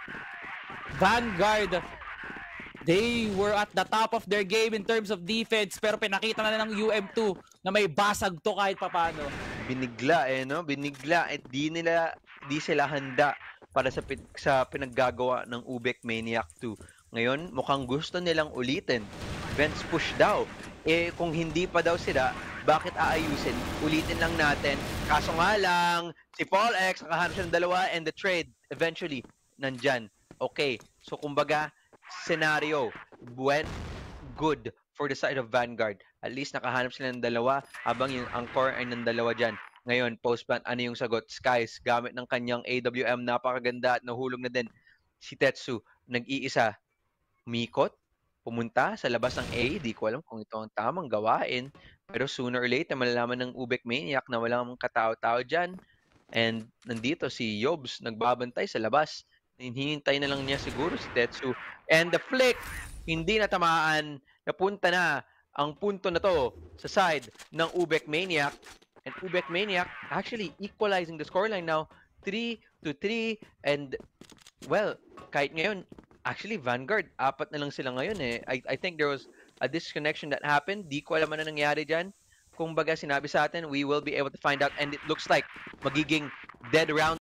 Vanguard, they were at the top of their game in terms of defense pero pinakita na ng UM2 na may basag to kahit papano.
Binigla no? Binigla at di sila handa para sa pinaggagawa ng Ubek Maniac 2. Ngayon, mukhang gusto nilang ulitin. Bench push daw. Kung hindi pa daw sila, bakit aayusin? Ulitin lang natin. Kaso nga lang, si Paul X, nakahanap siya ng dalawa and the trade, eventually, nandyan. Okay, so kumbaga, scenario went good for the side of Vanguard. At least nakahanap sila ng dalawa habang yung angkor ay ng dalawa dyan. Ngayon, post-plant, ano yung sagot? Skies, gamit ng kanyang AWM, napakaganda at nahulog na din. Si Tetsu, nag-iisa. Umikot, pumunta sa labas ng A. Di ko alam kung ito ang tamang gawain. Pero sooner or later, malalaman ng Ubek Maniac na walang katao-tao dyan. And nandito si Yobs, nagbabantay sa labas. Hinihintay na lang niya siguro si Tetsu. And the flick, hindi natamaan. Napunta na ang punto na to sa side ng Ubek Maniac. And Ubek Maniac actually equalizing the scoreline now. 3-3. And, well, kahit ngayon, actually, Vanguard, 4 na lang sila ngayon eh. I think there was a disconnection that happened. Di ko alam ano nangyari dyan. Kung baga sinabi sa atin, we will be able to find out. And it looks like magiging dead round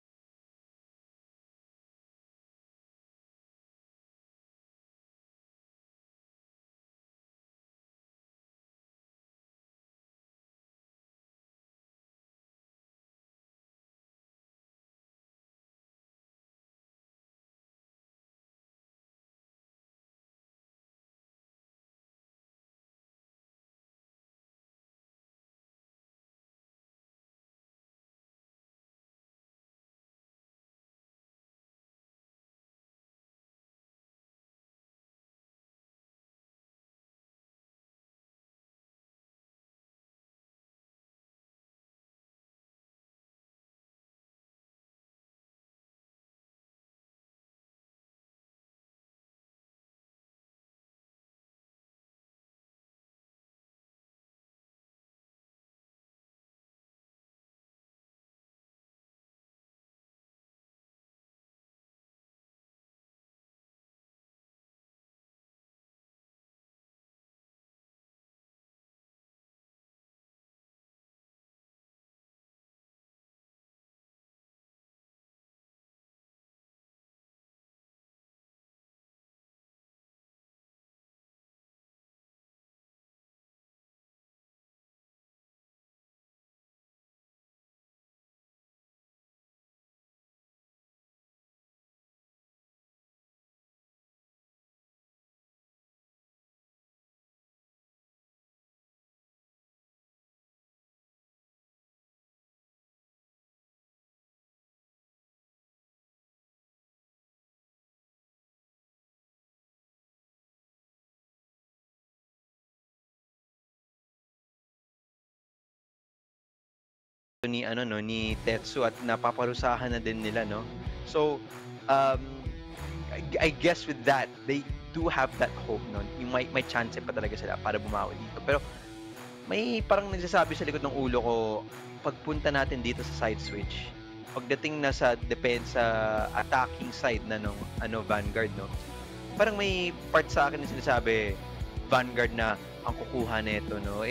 ni ano no ni Tetsu at napaparusahan na din nila no. So um I guess with that they do have that hope no. Yung may chance pa talaga sila para bumawi dito. Pero may parang nagsasabi sa likod ng ulo ko pagpunta natin dito sa side switch. Pagdating na sa depensa attacking side na nung Vanguard no. Parang may part sa akin na sinasabi Vanguard na ang kukuha nito no.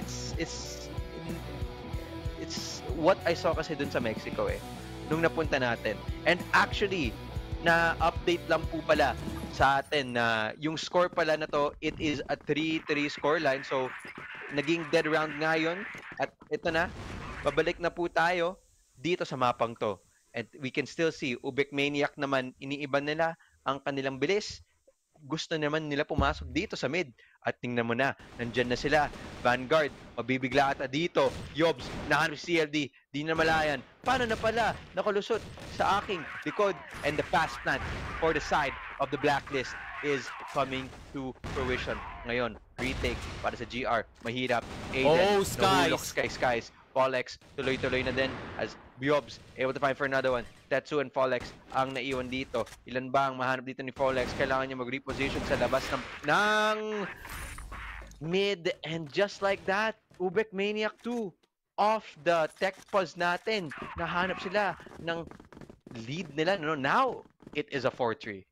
It's what I saw kasi dun sa Mexico nung napunta natin. And actually, na-update lang po pala sa atin na yung score pala na to, it is a 3-3 scoreline. So, naging dead round ngayon. At ito na, babalik na po tayo dito sa mapang to. And we can still see, Ubek Maniac naman, iniiba nila ang kanilang bilis. Gusto naman nila pumasok dito sa mid. At tingnan mo na, nandyan na sila. Vanguard, mabibigla ata dito. Yobs, nahanap si CLD. Di na malayan. Paano na pala? Nakalusot sa aking likod. And the fast plant for the side of the blacklist is coming to fruition. Ngayon, retake para sa GR. Mahirap. Aiden, nahulog. Skies. Folex, tuloy-tuloy na din as Biobs able to find for another one. Tetsu and Folex ang naiwan dito. Ilan ba ang mahanap dito ni Folex? Kailangan niya mag-reposition sa labas ng mid. And just like that, Ubek Maniac 2 off the tech pause natin. Nahanap sila ng lead nila. No, now, it is a 4-3.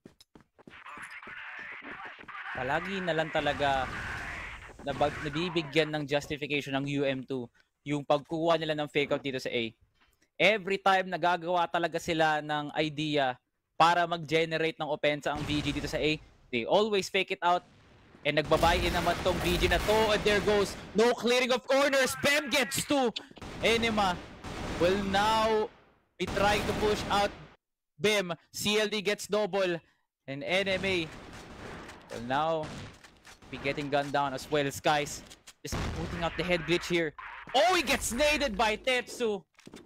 Palagi na lang talaga nabibigyan ng justification ng UM2 yung pagkuha nila ng fake out dito sa A. Every time nagagawa talaga sila ng idea para mag-generate ng opensa ang VG dito sa A, they always fake it out and nagbabuy-in naman tong VG na to, and there goes, no clearing of corners, Bem gets 2. Enema will now be trying to push out Bem, CLD gets double, and NMA will now be getting gunned down as well. Skies just putting out the head glitch here. Oh, he gets naded by Tetsu.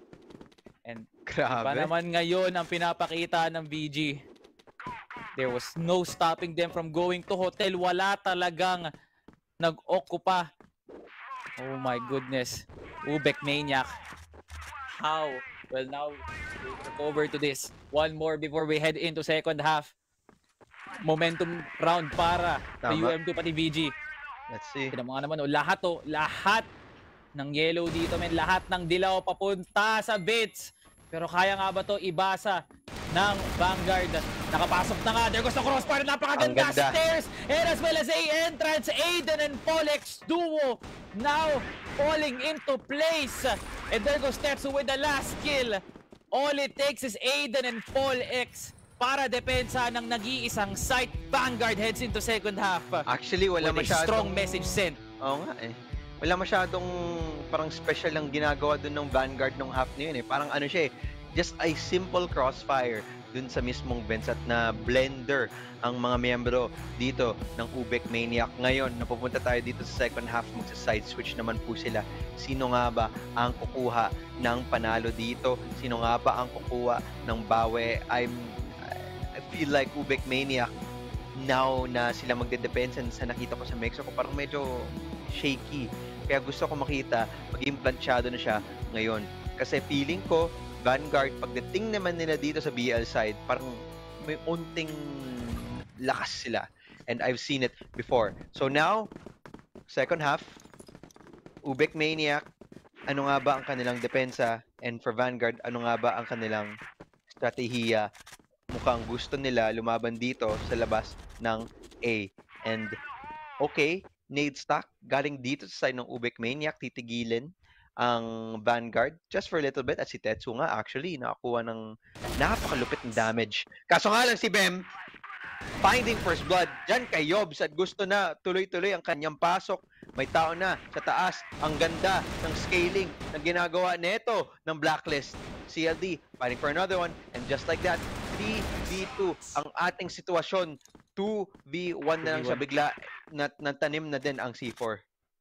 And
grabe.
Ba naman ngayon ang pinapakita ng VG. There was no stopping them from going to hotel. Wala talagang nag-occupy. Oh my goodness. Ubek Maniac. How? Well, now we'll recover to this. One more before we head into second half. Momentum round para sa UM2 pati VG.
Let's see.
Tignan mo nga naman, lahat ng yellow dito, men, lahat ng dilaw papunta sa bits. Pero kaya nga ba to ibasa ng Vanguard? Nakapasok na nga. There goes the crossbar. Napakaganda. Stairs. And as well as a entrance. Aiden and Folex duo now falling into place. And there goes Tetsu with the last kill. All it takes is Aiden and Folex para depensa ng nag-iisang site. Vanguard heads into second half.
Actually, wala masyadong
strong message sent.
Oo nga Wala masyadong parang special lang ginagawa dun ng Vanguard nung half na yun Parang ano siya just a simple crossfire dun sa mismong vents at na blender ang mga miyembro dito ng Ubek Maniac. Ngayon, napupunta tayo dito sa second half, magsa-side switch naman po sila. Sino nga ba ang kukuha ng panalo dito? Sino nga ba ang kukuha ng bawi? I feel like Ubek Maniac now na sila magdedepensa sa nakita ko sa Mexico, parang medyo shaky. Kaya gusto ko makita, maging planchado na siya ngayon. Kasi feeling ko, Vanguard, pagdating naman nila dito sa BL side, parang may unting lakas sila. And I've seen it before. So now, second half, Ubek Maniac, ano nga ba ang kanilang depensa? And for Vanguard, ano nga ba ang kanilang strategiya? Mukhang gusto nila lumaban dito sa labas ng A. And okay, nade stack galing dito sa side ng Ubek Maniac, titigilin ang Vanguard just for a little bit at si Tetsu nga actually nakakuha ng napakalupit ng damage. Kaso nga lang si Bem finding first blood dyan kay Yobs at gusto na tuloy-tuloy ang kanyang pasok. May tao na sa taas. Ang ganda ng scaling na ginagawa nito ng Blacklist. CLD fighting for another one, and just like that 3v2 ang ating sitwasyon. 2v1 na lang siya, bigla natanim na din ang C4.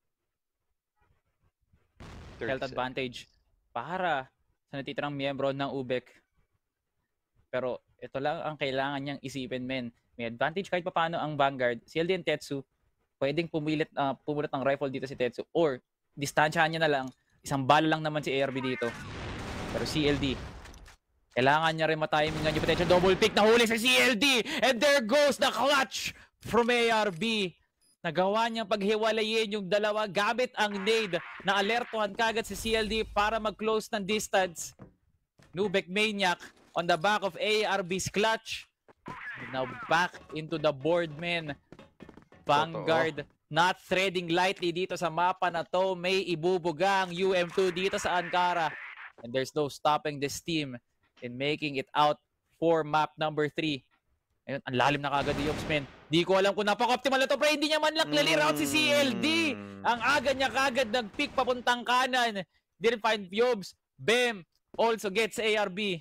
Health advantage para sa natitirang miyembro ng Ubek. Pero ito lang ang kailangan niyang isipin, men. May advantage kahit paano ang Vanguard. CLD and Tetsu, pwedeng pumulit ng rifle dito si Tetsu or distansyahan niya na lang Isang bala lang naman si ARB dito. Pero CLD, kailangan niya rin matimingan yung potential double pick. Nahuli si CLD! And there goes the clutch from ARB. Nagawa niyang paghiwalayin yung dalawa gamit ang nade na alertuhan kagad si CLD para mag-close ng distance. Nubek Maniac on the back of ARB's clutch. Now back into the board, men. Vanguard not threading lightly dito sa mapa na to. May ibubuga ang UM2 dito sa Ankara. And there's no stopping this team in making it out for map number 3. Ayun, ang lalim na kagad yung men. Di ko alam kung napaka-optimal na to, pero hindi niya man lang clear out si CLD. Ang aga niya kagad nag-pick papuntang kanan. Didn't find Yobs. Bem also gets ARB.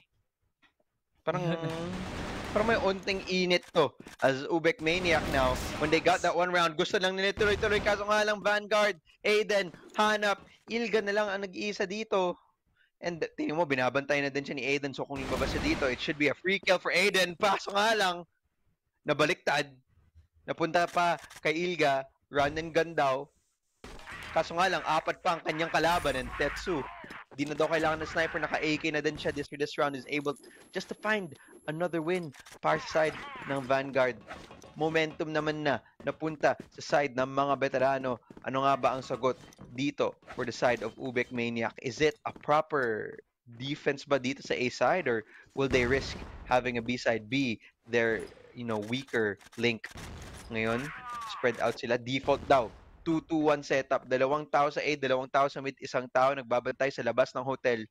Parang may unting init to as Ubek Maniac now. When they got that one round, gusto lang nila tuloy-tuloy. Kaso nga lang Vanguard, Aiden, hanap. Ilga na lang ang nag-iisa dito. And tingin mo, binabantay na din siya ni Aiden. So kung lumabas siya dito, it should be a free kill for Aiden. Paso nga lang, nabaliktad. Napunta pa kay Ilga, run and gun daw. Kaso nga lang, 4 pa ang kanyang kalaban and Tetsu. Di na daw kailangan ng sniper, naka-AK na din siya. This round is able just to find another win para sa side ng Vanguard. Momentum naman na napunta sa side ng mga veterano. Ano nga ba ang sagot dito for the side of Ubek Maniac? Is it a proper defense ba dito sa A side, or will they risk having a B side be their, weaker link? Ngayon, spread out sila. Default daw. 2-2-1 setup. 2 tao sa A, 2 tao sa mid, 1 tao nagbabantay sa labas ng hotel.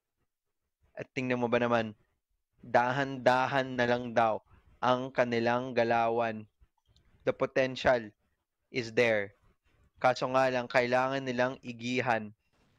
At tingnan mo ba naman, dahan-dahan na lang daw ang kanilang galawan. The potential is there. Kaso nga lang, kailangan nilang igihan.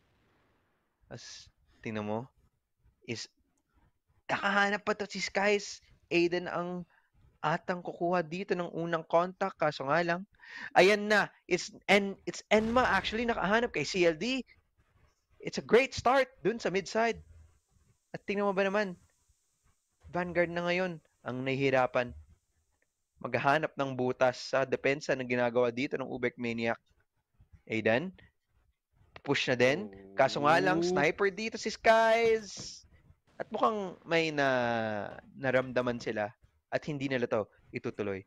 As, tingnan mo, is, nakahanap pa to si Skies. Aiden ang atang kukuha dito ng unang contact. Kaso nga lang, ayan na. It's Enma actually nakahanap kay CLD. It's a great start dun sa mid-side. At tingnan mo ba naman, Vanguard na ngayon ang nahihirapan maghahanap ng butas sa depensa na ginagawa dito ng Ubek Maniac. Aiden, push na din. Kaso nga lang, sniper dito si Skies. At mukhang may naramdaman sila at hindi nila to itutuloy.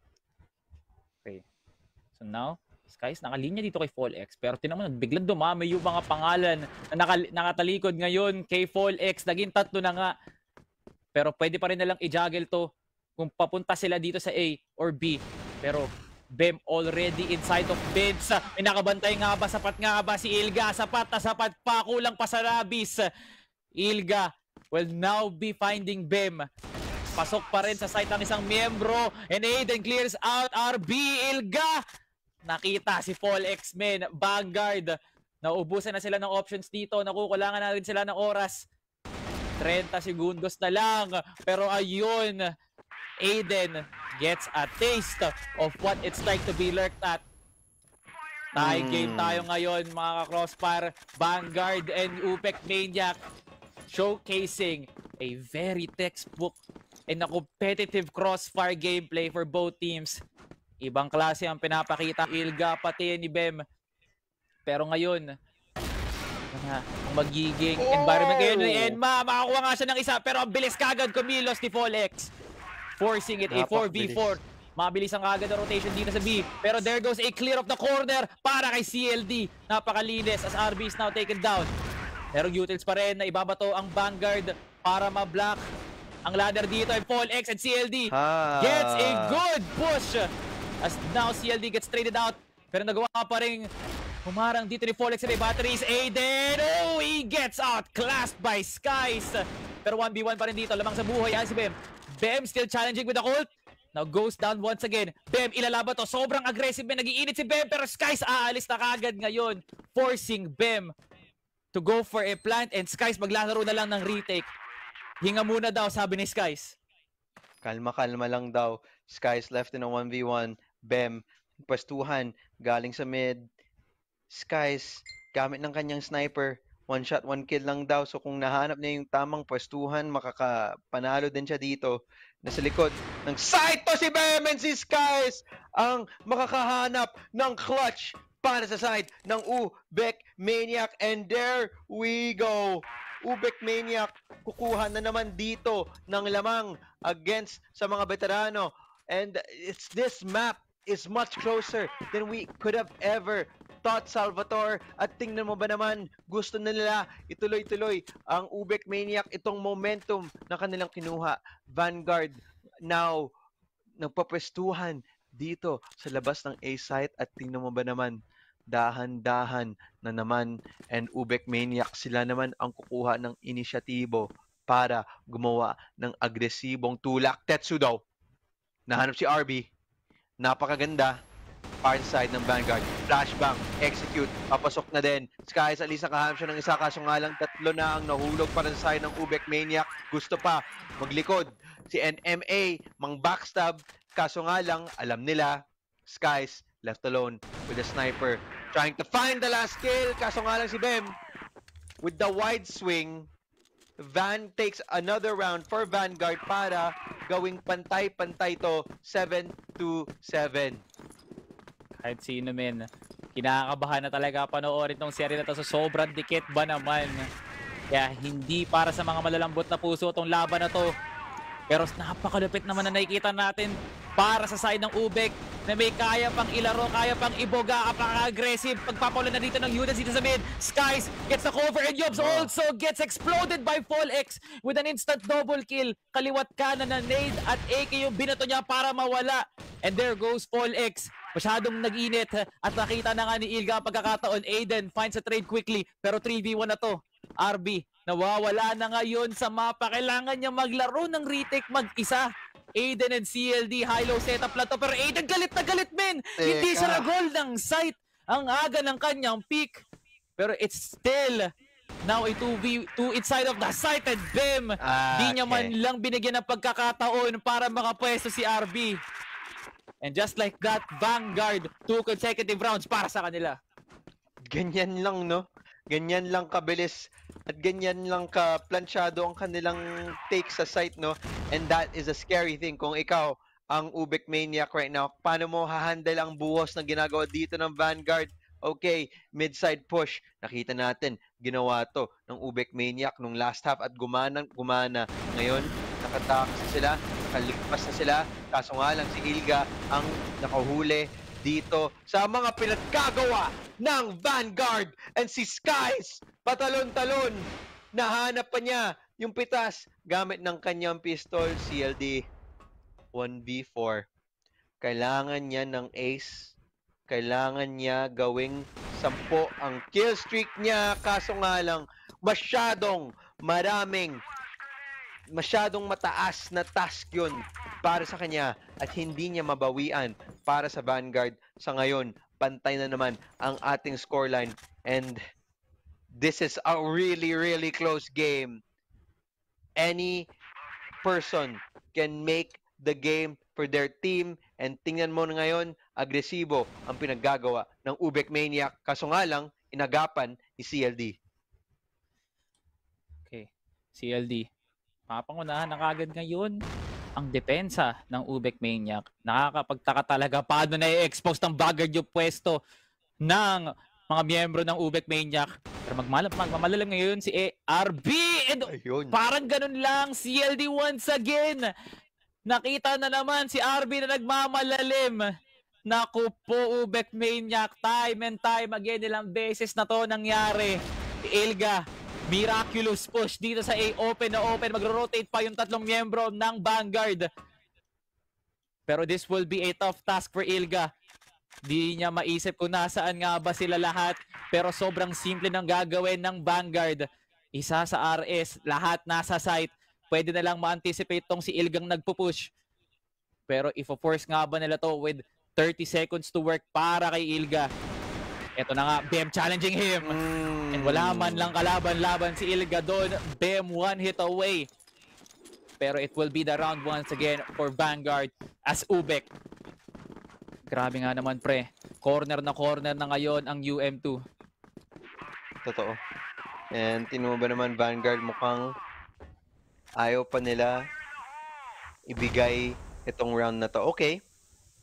Okay. So now, Skies nakalinya dito kay FallX. Pero tinan mo, biglang dumami yung mga pangalan na nakatalikod ngayon kay FallX. Naging 3 na nga. Pero pwede pa rin nalang i-juggle to kung papunta sila dito sa A or B. Pero Bem already inside of beds. May nakabantay nga ba? Sapat nga ba si Ilga? Sapat na sapat pa. Kulang pa sa Rabis. Ilga will now be finding Bem. Pasok pa rin sa site ng isang miyembro. And Aiden clears out RB. Ilga. Nakita si Paul X-Men. Vanguard. Naubusan na sila ng options dito. Nakukulangan na rin sila ng oras. 30 segundos na lang. Pero ayun, Aiden gets a taste of what it's like to be lurked at. Tie game tayo ngayon, mga ka-Crossfire. Vanguard and Ubek Maniac showcasing a very textbook and a competitive Crossfire gameplay for both teams. Ibang klase ang pinapakita Ilga pati ni Bem. Pero ngayon, ang magiging environment ngayon ni Enma. Makakuha nga siya ng isa, pero ang bilis kagad kumilos ni FallX. Forcing it a 4v4. Mabilis ang kagad ang rotation dito sa B. Pero there goes a clear of the corner para kay CLD. Napakalinis as RB is now taken down. Merong utils pa rin na ibabato ang Vanguard para ma-block ang ladder dito. And FallX and CLD gets a good push. As now CLD gets traded out. Pero nagawa pa rin humarang dito ni FallX sa may batteries. Aiden, he gets outclassed by Skies. Pero 1v1 pa rin dito. Lamang sa buhay si Bem. Bem still challenging with the Colt. Now goes down once again. Bem, ilalaban to. Sobrang aggressive Bem. Nag-iinit si Bem. Pero Skies aalis na kagad ngayon. Forcing Bem to go for a plant. And Skies maglalaro na lang ng retake. Hinga muna daw, sabi ni Skies.
Kalma-kalma lang daw. Skies left in a 1v1. Bem, pwestuhan. Galing sa mid. Skies, gamit ng kanyang sniper. 1 shot, 1 kill lang daw. So kung nahanap niya yung tamang pwestuhan, makakapanalo din siya dito. Nasa likod ng site to si Bem, and si Skies ang makakahanap ng clutch para sa side ng Ubek Maniac. And there we go. Ubek Maniac kukuha na naman dito ng lamang against sa mga veterano. And this map is much closer than we could have ever thought, Salvatore. At tingnan mo ba naman, gusto na nila ituloy-tuloy ang Ubek Maniac itong momentum na kanilang kinuha. Vanguard now nagpapwestuhan dito sa labas ng A site at tingnan mo ba naman, dahan-dahan na naman, and Ubek Maniac sila naman ang kukuha ng inisyatibo para gumawa ng agresibong tulak. Tetsu daw, nahanap si RB, napakaganda, far side ng Vanguard, flashbang, execute, papasok na din. Skies, alisa kahanap siya ng isa, kaso nga lang tatlo na ang nahulog para sa side ng Ubek Maniac. Gusto pa maglikod si NMA, mang backstab, kaso nga lang alam nila, Skies left alone with a sniper, trying to find the last kill, kaso nga lang si Bem with the wide swing. Van takes another round for Vanguard para gawing pantay-pantay to, 7-7.
Kahit sino men, kinakabahan na talaga panoorin tong serye na to, so sobrang dikit ba naman. Kaya hindi para sa mga malalambot na puso tong laban na to. Pero napakalupit naman na nakikita natin para sa side ng Ubek na may kaya pang ilaro, kaya pang iboga, apaka-aggressive. Pagpapaula na dito ng units dito sa mid. Skies gets the cover and Yobs also gets exploded by Fallex with an instant double kill. Kaliwat kanan na nade at AK yung binato niya para mawala. And there goes Fallex. Masyadong nag-init at nakita na nga ni Ilga ang pagkakataon. Aiden finds a trade quickly pero 3v1 na to. RB nawawala na ngayon sa mapa. Kailangan niya maglaro ng retake mag-isa. Aiden and CLD high-low setup lang to, pero Aiden galit na galit men. Hindi siya na-goal ng sight ang aga ng kanyang pick. Pero it's still now a 2v2 inside of the site and Bem. Di niya man lang binigyan ng pagkakataon para makapwesto si RB. And just like that, Vanguard 2 consecutive rounds para sa kanila.
Ganyan lang, no? Ganyan lang kabilis at ganyan lang ka-plansyado ang kanilang take sa site, no? And that is a scary thing. Kung ikaw ang Ubek Maniac right now, paano mo hahandle ang buhos na ginagawa dito ng Vanguard? Okay, mid-side push. Nakita natin, ginawa to ng Ubek Maniac nung last half at gumana. Ngayon, nakatakas na sila, nakaligpas na sila. Kaso nga lang si Ilga ang nakahuli dito sa mga pinagkagawa ng Vanguard, and si Skies patalon-talon, nahanap pa niya yung pitas gamit ng kanyang pistol. CLD 1v4, kailangan niya ng ace, kailangan niya gawing 10 ang kill streak niya, kaso nga lang masyadong mataas na task yun para sa kanya at hindi niya mabawian para sa Vanguard. Sa ngayon, pantay na naman ang ating scoreline and this is a really, really close game. Any person can make the game for their team and tingnan mo na ngayon, agresibo ang pinaggagawa ng Ubek Maniac. Kaso nga lang, inagapan ni CLD.
Okay, CLD. Mapangunahan na kagad ngayon ang depensa ng Ubek Maniac. Nakakapagtaka talaga paano na i-expose ng Vanguard yung pwesto ng mga miyembro ng Ubek Maniac. Pero magmamalalam ngayon si RB. And parang ganun lang, CLD once again. Nakita na naman si RB na nagmamalalim. Naku po, Ubek Maniac, time and time again, ilang beses na to nangyari. Ilga, miraculous push dito sa A, open na open, magro-rotate pa yung tatlong miyembro ng Vanguard. Pero this will be a tough task for Ilga. Di niya maisip kung nasaan nga ba sila lahat, pero sobrang simple ng gagawin ng Vanguard. Isa sa RS, lahat nasa site. Pwede na lang ma-anticipate tong si Ilgang nagpupush. Pero if-force nga ba nila to with 30 seconds to work para kay Ilga? Ito na nga, Bem challenging him. And wala man lang kalaban-laban si Ilga doon. Bem one hit away. Pero it will be the round once again for Vanguard as Ubek. Grabe nga naman pre. Corner na ngayon ang UM2.
Totoo. And tinumo ba naman Vanguard, mukhang ayaw pa nila ibigay itong round na to. Okay.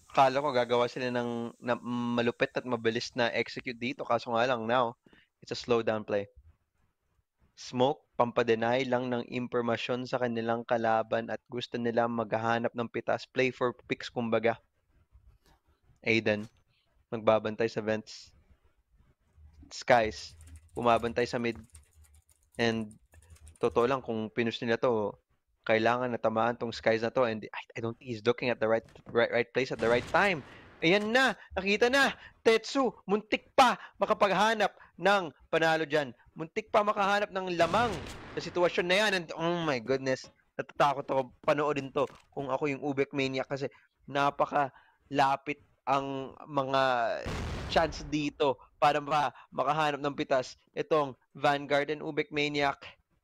Akala ko gagawa sila ng malupit at mabilis na execute dito, kaso nga lang now, it's a slow down play. Smoke, pampa-deny lang ng impormasyon sa kanilang kalaban at gusto nila maghahanap ng pitas. Play for picks kumbaga. Aiden, magbabantay sa vents. Skies, bumabantay sa mid. And totoo lang, kung pinush nila to, kailangan na tamaan tong Skies na to. And I don't think he's looking at the right place at the right time. Ayan na, nakita na. Tetsu, muntik pa makapaghanap ng panalo dyan. Muntik pa makahanap ng lamang sa sitwasyon na yan. And oh my goodness, natatakot ako panoodin to kung ako yung Ubek Maniac kasi napaka-lapit ang mga chance dito para makahanap ng pitas. Itong Vanguard and Ubek Maniac,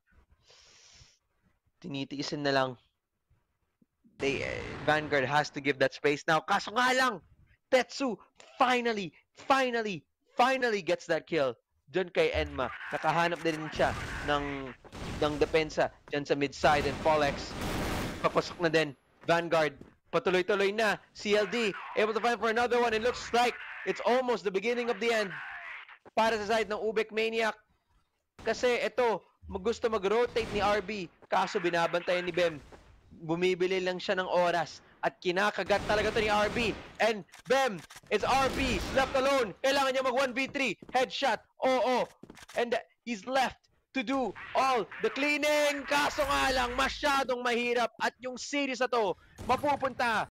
tinitiisin na lang. Vanguard has to give that space now. Kaso nga lang, Tetsu finally gets that kill. Diyan kay Enma, nakahanap din siya ng depensa dyan sa mid-side, and Polex, papasok na din. Vanguard, patuloy-tuloy na. CLD, able to find for another one. It looks like it's almost the beginning of the end para sa side ng Ubek Maniac. Kasi ito, gusto mag-rotate ni RB, kaso binabantayan ni Bem. Bumibili lang siya ng oras at kinakagat talaga to ni RB. And Bem, it's RB left alone. Kailangan niya mag 1v3. Headshot, oo. And he's left to do all the cleaning. Kaso nga lang, masyadong mahirap at yung series na to mapupunta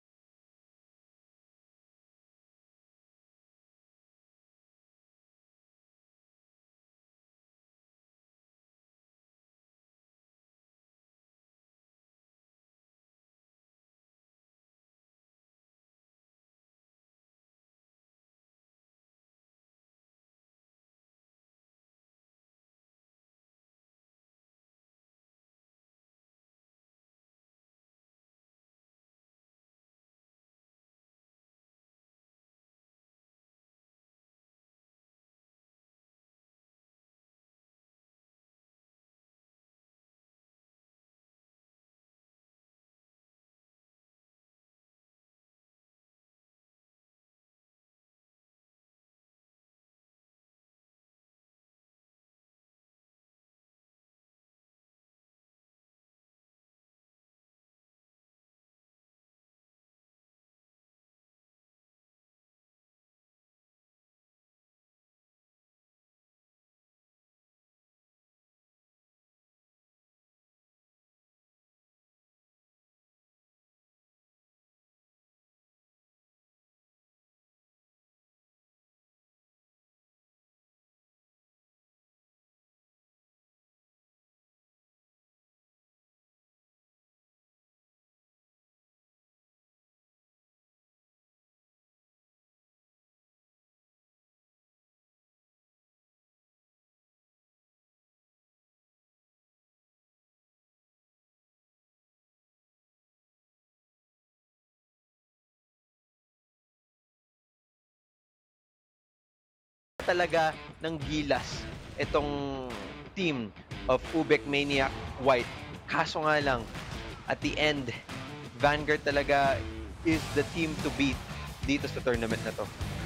talaga ng gilas itong team of Ubek Maniac White. Kaso nga lang, at the end, Vanguard talaga is the team to beat dito sa tournament na to.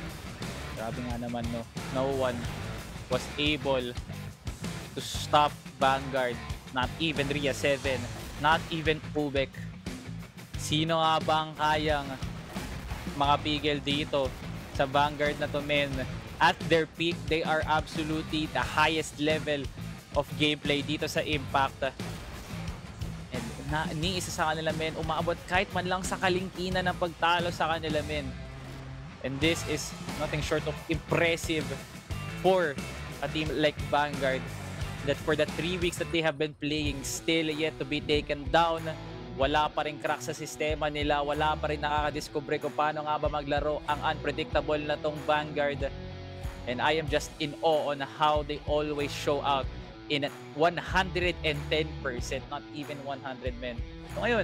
Grabe nga naman, no? No one was able to stop Vanguard. Not even Ria 7, not even Ubek. Sino nga bang kayang makapigil dito sa Vanguard na to, men? At their peak, they are absolutely the highest level of gameplay dito sa Impact. And ni isa sa kanila, men, umaabot kahit man lang sa kalingkinan ng pagtalo sa kanila, men. And this is nothing short of impressive for a team like Vanguard, that for the 3 weeks that they have been playing, still yet to be taken down. Wala pa rin crack sa sistema nila, wala pa rin nakakadiscover kung paano nga ba maglaro ang unpredictable na tong Vanguard. And I am just in awe on how they always show out in 110%, not even 100, men. So ngayon,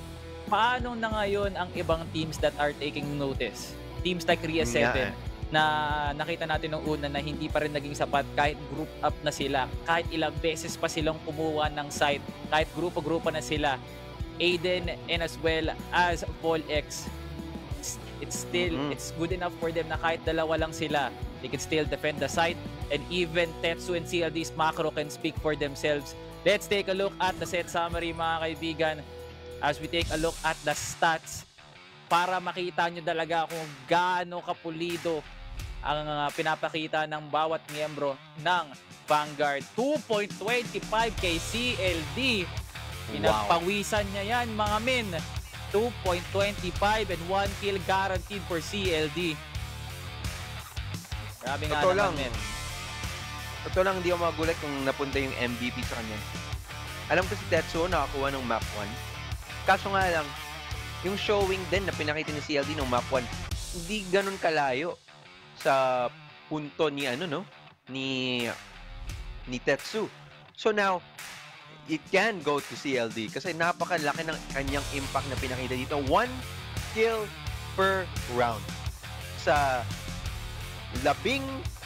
paano na ngayon ang ibang teams that are taking notice? Teams like Ria 7, na nakita natin nung una na hindi pa rin naging sapat kahit group up na sila, kahit ilang beses pa silang kumuha ng site, kahit grupo-grupo na sila. Aiden and as well as Paul X it's good enough for them na kahit dalawa lang sila, they can still defend the site, and even Tetsu and CLD's macro can speak for themselves. Let's take a look at the set summary, mga kaibigan, as we take a look at the stats para makita nyo talaga kung gaano kapulido ang pinapakita ng bawat miyembro ng Vanguard. 2.25 kay CLD. Pinagpawisan niya yan, mga men. 2.25 and 1 kill guaranteed for CLD. Grabe nga naman, men.
Totoo lang, hindi ako magulat kung napunta yung MVP sa kanya. Alam ko si Tetsuo nakakuha ng map 1. Kaso nga lang, yung showing din na pinakita ni CLD ng map 1, hindi ganun kalayo sa punto ni ni Tetsu. So now, it can go to CLD kasi napakalaki ng kanyang impact na pinakita dito. 1 kill per round. Sa 18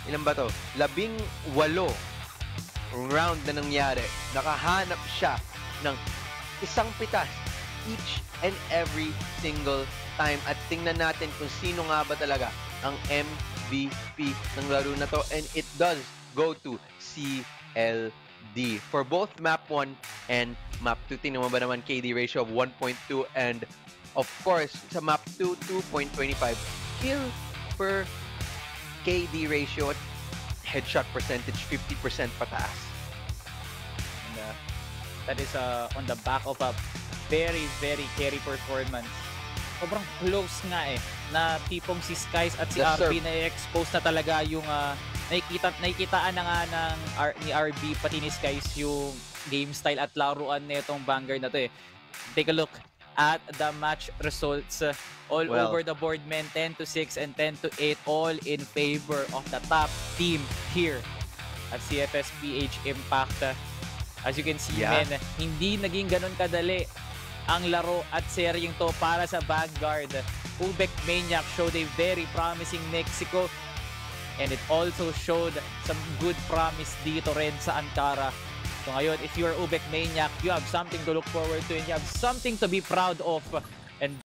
round na nangyari, nakahanap siya ng isang pitas each and every single time. At tingnan natin kung sino nga ba talaga ang MVP ng laro na to. And it does go to CLD for both map 1 and map 2. Tingnan mo ba naman KD ratio of 1.2, and of course sa map 2, 2.25 kill per KD ratio at headshot percentage 50% pataas.
And, that is on the back of a very, very carry performance. Sobrang close nga na tipong si Skies at si RB na-expose na talaga yung nakikitaan na nga ni RB pati ni Skies yung game style at laruan nitong Vanguard na to. Take a look at the match results. All over the board, men. 10-6 and 10-8, all in favor of the top team here at CFS PH Impact. As you can see, men, hindi naging ganun kadali ang laro at seryeng to para sa Vanguard. Ubek Maniac showed a very promising Mexico, and it also showed some good promise dito rin sa Ankara. So ngayon, if you're Ubek Maniac, you have something to look forward to and you have something to be proud of. And